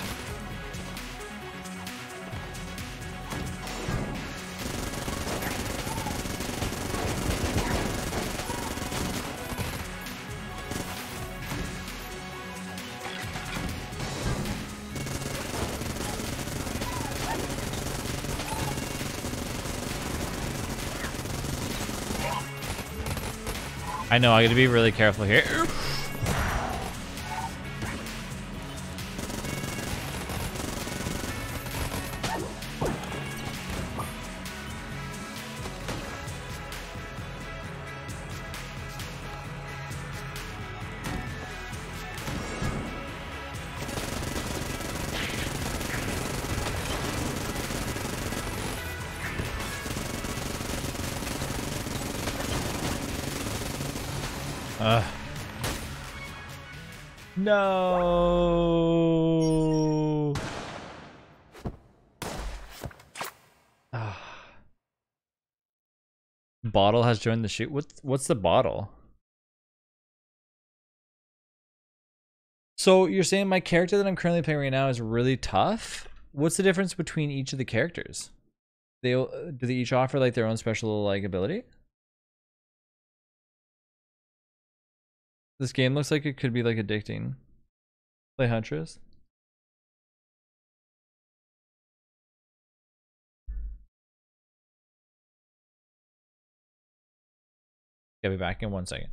I know, I gotta be really careful here. Ugh. No. Ah. Bottle has joined the shoot. What's what's the bottle? So you're saying my character that I'm currently playing right now is really tough? What's the difference between each of the characters? They do they each offer like their own special like ability? This game looks like it could be like addicting. Play Huntress. I'll be back in one second.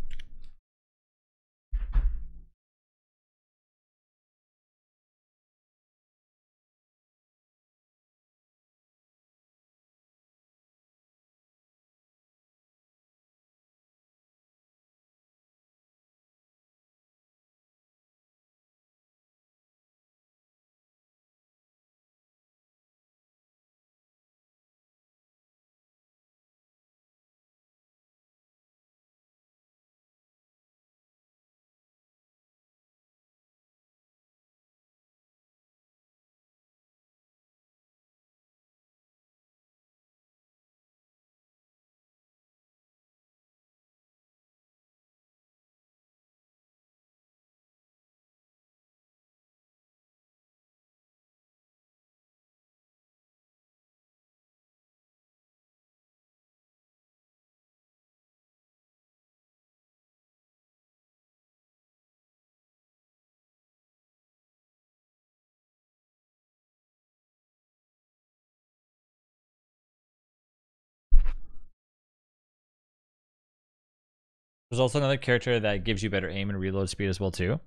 There's also another character that gives you better aim and reload speed as well too.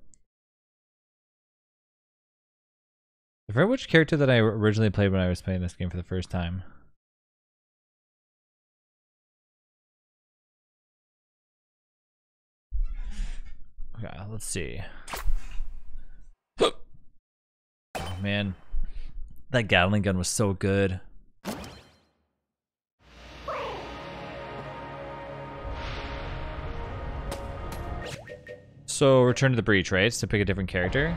I forget which character that I originally played when I was playing this game for the first time. Okay, let's see. Oh man, that Gatling gun was so good. So return to the breach, right? To pick a different character.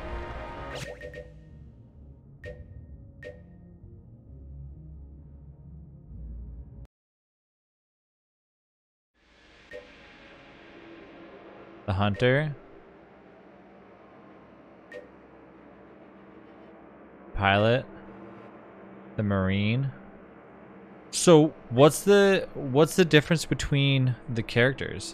The hunter. Pilot. The marine. So what's the what's the difference between the characters?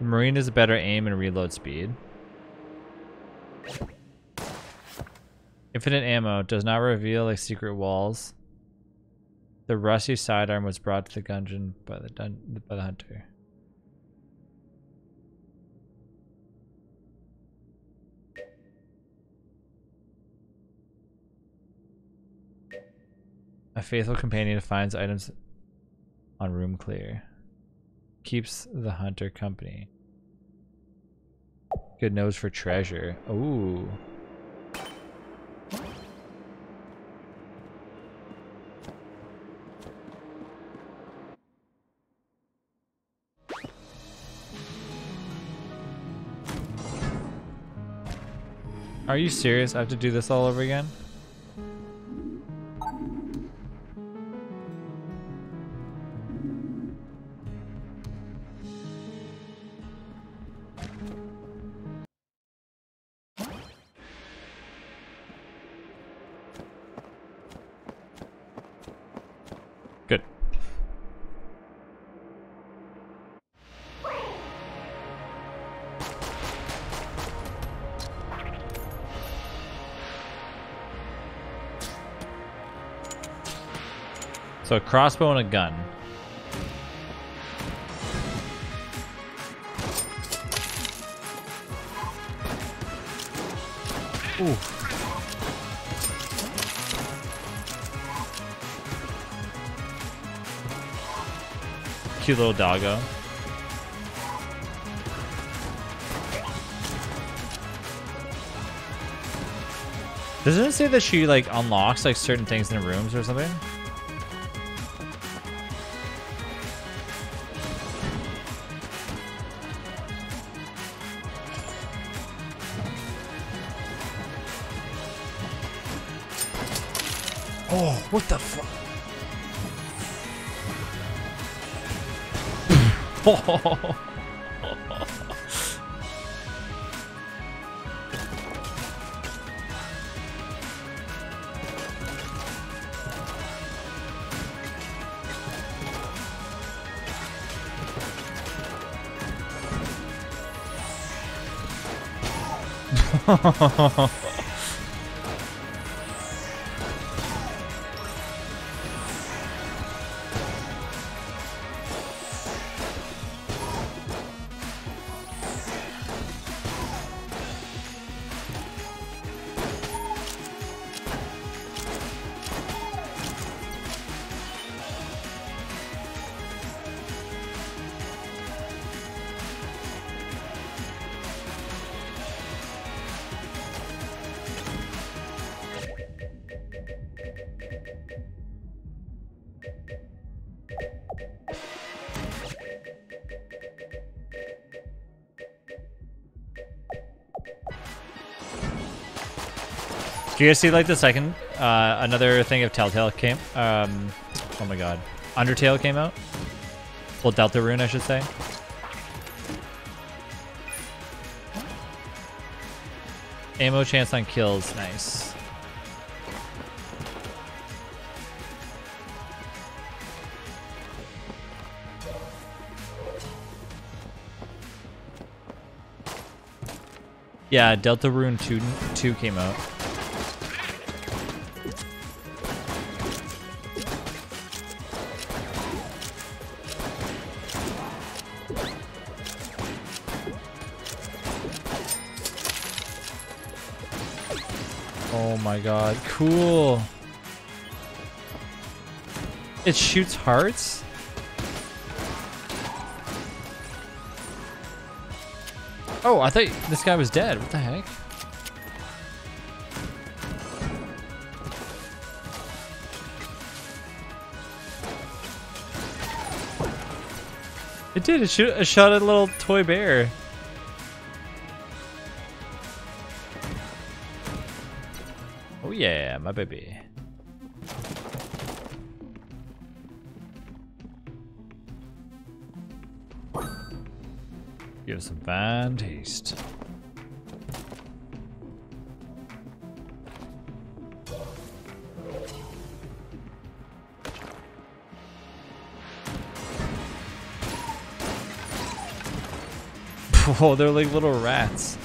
Marine is a better aim and reload speed. Infinite ammo does not reveal like secret walls. The rusty sidearm was brought to the dungeon by the dun by the hunter. A faithful companion finds items on room clear. Keeps the hunter company. Good nose for treasure. Ooh. Are you serious? I have to do this all over again? Good. So a crossbow and a gun. Ooh. Cute little doggo. Doesn't it say that she like unlocks like certain things in the rooms or something? Oh, what the fuck? Oh. Do you guys see like the second, uh, another thing of Telltale came, um, oh my god, Undertale came out? Well, Deltarune, I should say. Ammo chance on kills, nice. Yeah, Deltarune two, two came out. Oh my god, cool. It shoots hearts? Oh, I thought this guy was dead. What the heck? It did. It, shoot, it shot a little toy bear. Oh yeah, my baby. Give some fine taste. Whoa, they're like little rats.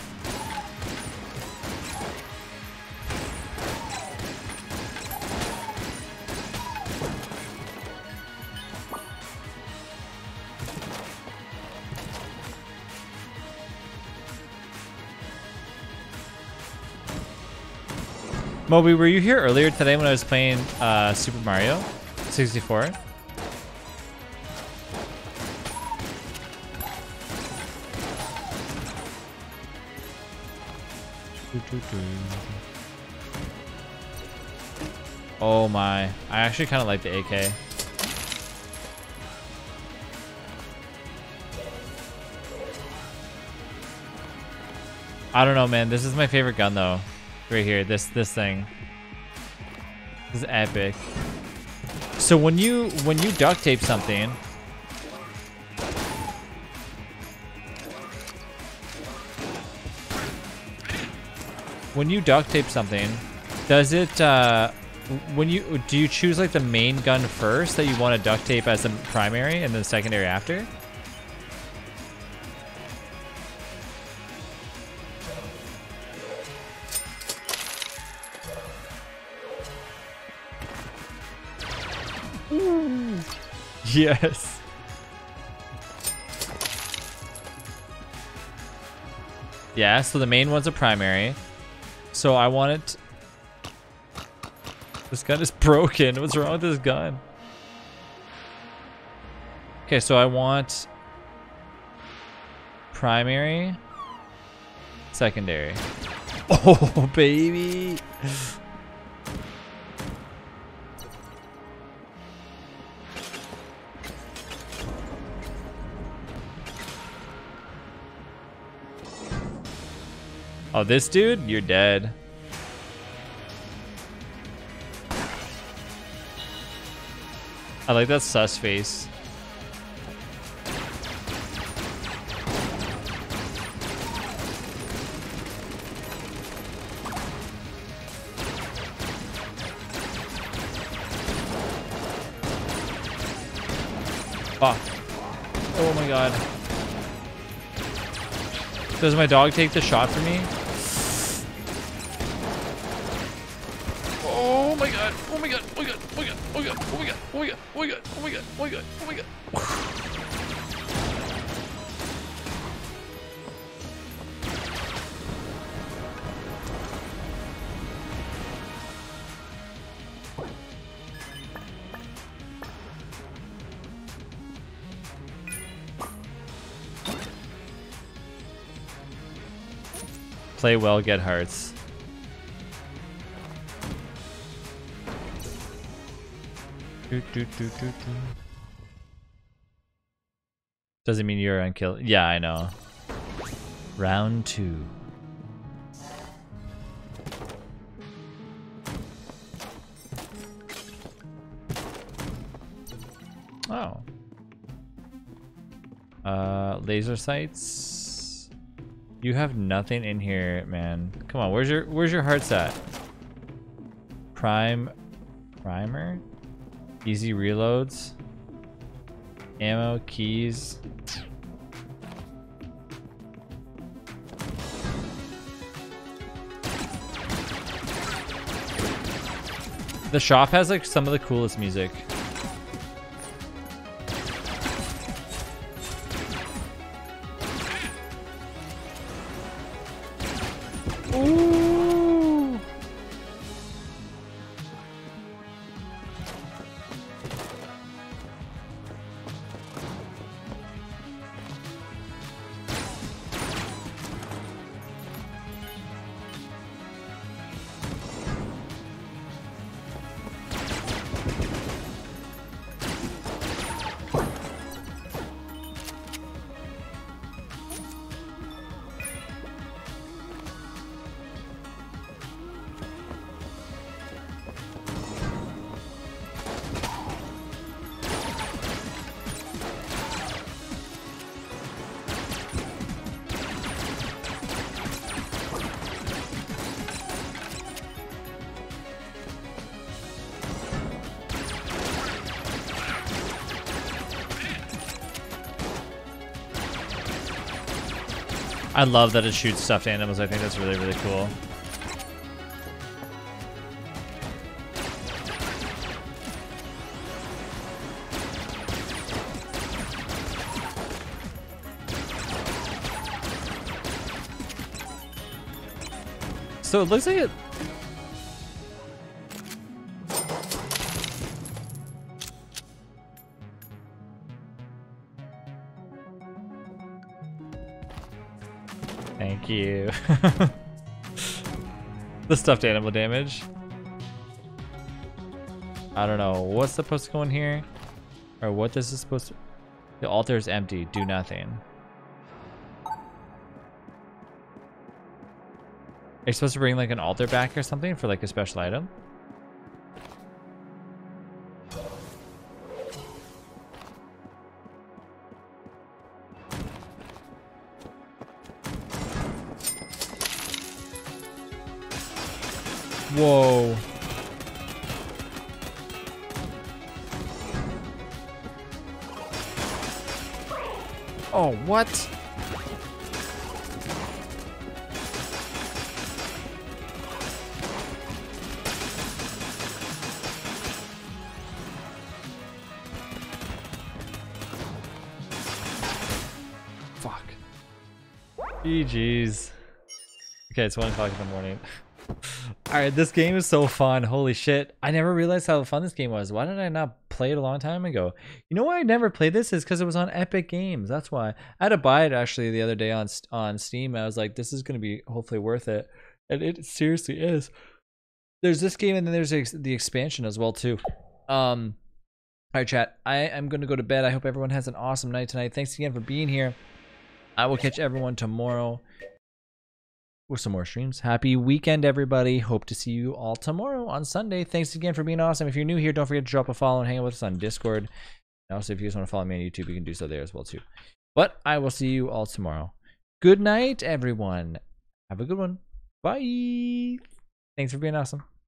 Moby, were you here earlier today when I was playing uh, Super Mario sixty-four? Oh my, I actually kind of like the A K. I don't know, man. This is my favorite gun though. Right here, this this thing. This is epic. So when you when you duct tape something, when you duct tape something, does it uh when you do you choose like the main gun first that you want to duct tape as the primary and then secondary after? Yes. Yeah, so the main one's a primary. So I want it. This gun is broken. What's wrong with this gun? Okay, so I want primary, secondary. Oh, baby. Oh, this dude? You're dead. I like that sus face. Fuck. Oh my god. Does my dog take the shot for me? Oh my god. Oh my god. Oh my god. Oh my god. Oh my god. Oh my god. Oh my god. Oh my god. Oh my god. Oh my god. Oh my god. Play well, get hearts. Do, do, do, do, do. Doesn't mean you're unkillable. Yeah, I know. Round two. Oh. Uh, laser sights. You have nothing in here, man. Come on, where's your where's your hearts at? Prime primer? Easy reloads. Ammo, keys. The shop has like some of the coolest music. Ooh. I love that it shoots stuffed animals. I think that's really, really cool. So it looks like it... Thank you. The stuffed animal damage. I don't know what's supposed to go in here, or what this is supposed to. The altar is empty. Do nothing. Are you supposed to bring like an altar back or something for like a special item? Whoa. Oh, what? Fuck. G G's. Okay, it's one o'clock in the morning. Alright, this game is so fun. Holy shit. I never realized how fun this game was. Why did I not play it a long time ago? You know why I never played this is because it was on Epic Games. That's why. I had to buy it actually the other day on on Steam. I was like, this is going to be hopefully worth it. And it seriously is. There's this game and then there's the expansion as well too. Um, Alright chat, I am going to go to bed. I hope everyone has an awesome night tonight. Thanks again for being here. I will catch everyone tomorrow with some more streams. Happy weekend, everybody. Hope to see you all tomorrow on Sunday. Thanks again for being awesome. If you're new here, don't forget to drop a follow and hang out with us on Discord. And also, if you guys want to follow me on YouTube, you can do so there as well, too. But I will see you all tomorrow. Good night, everyone. Have a good one. Bye. Thanks for being awesome.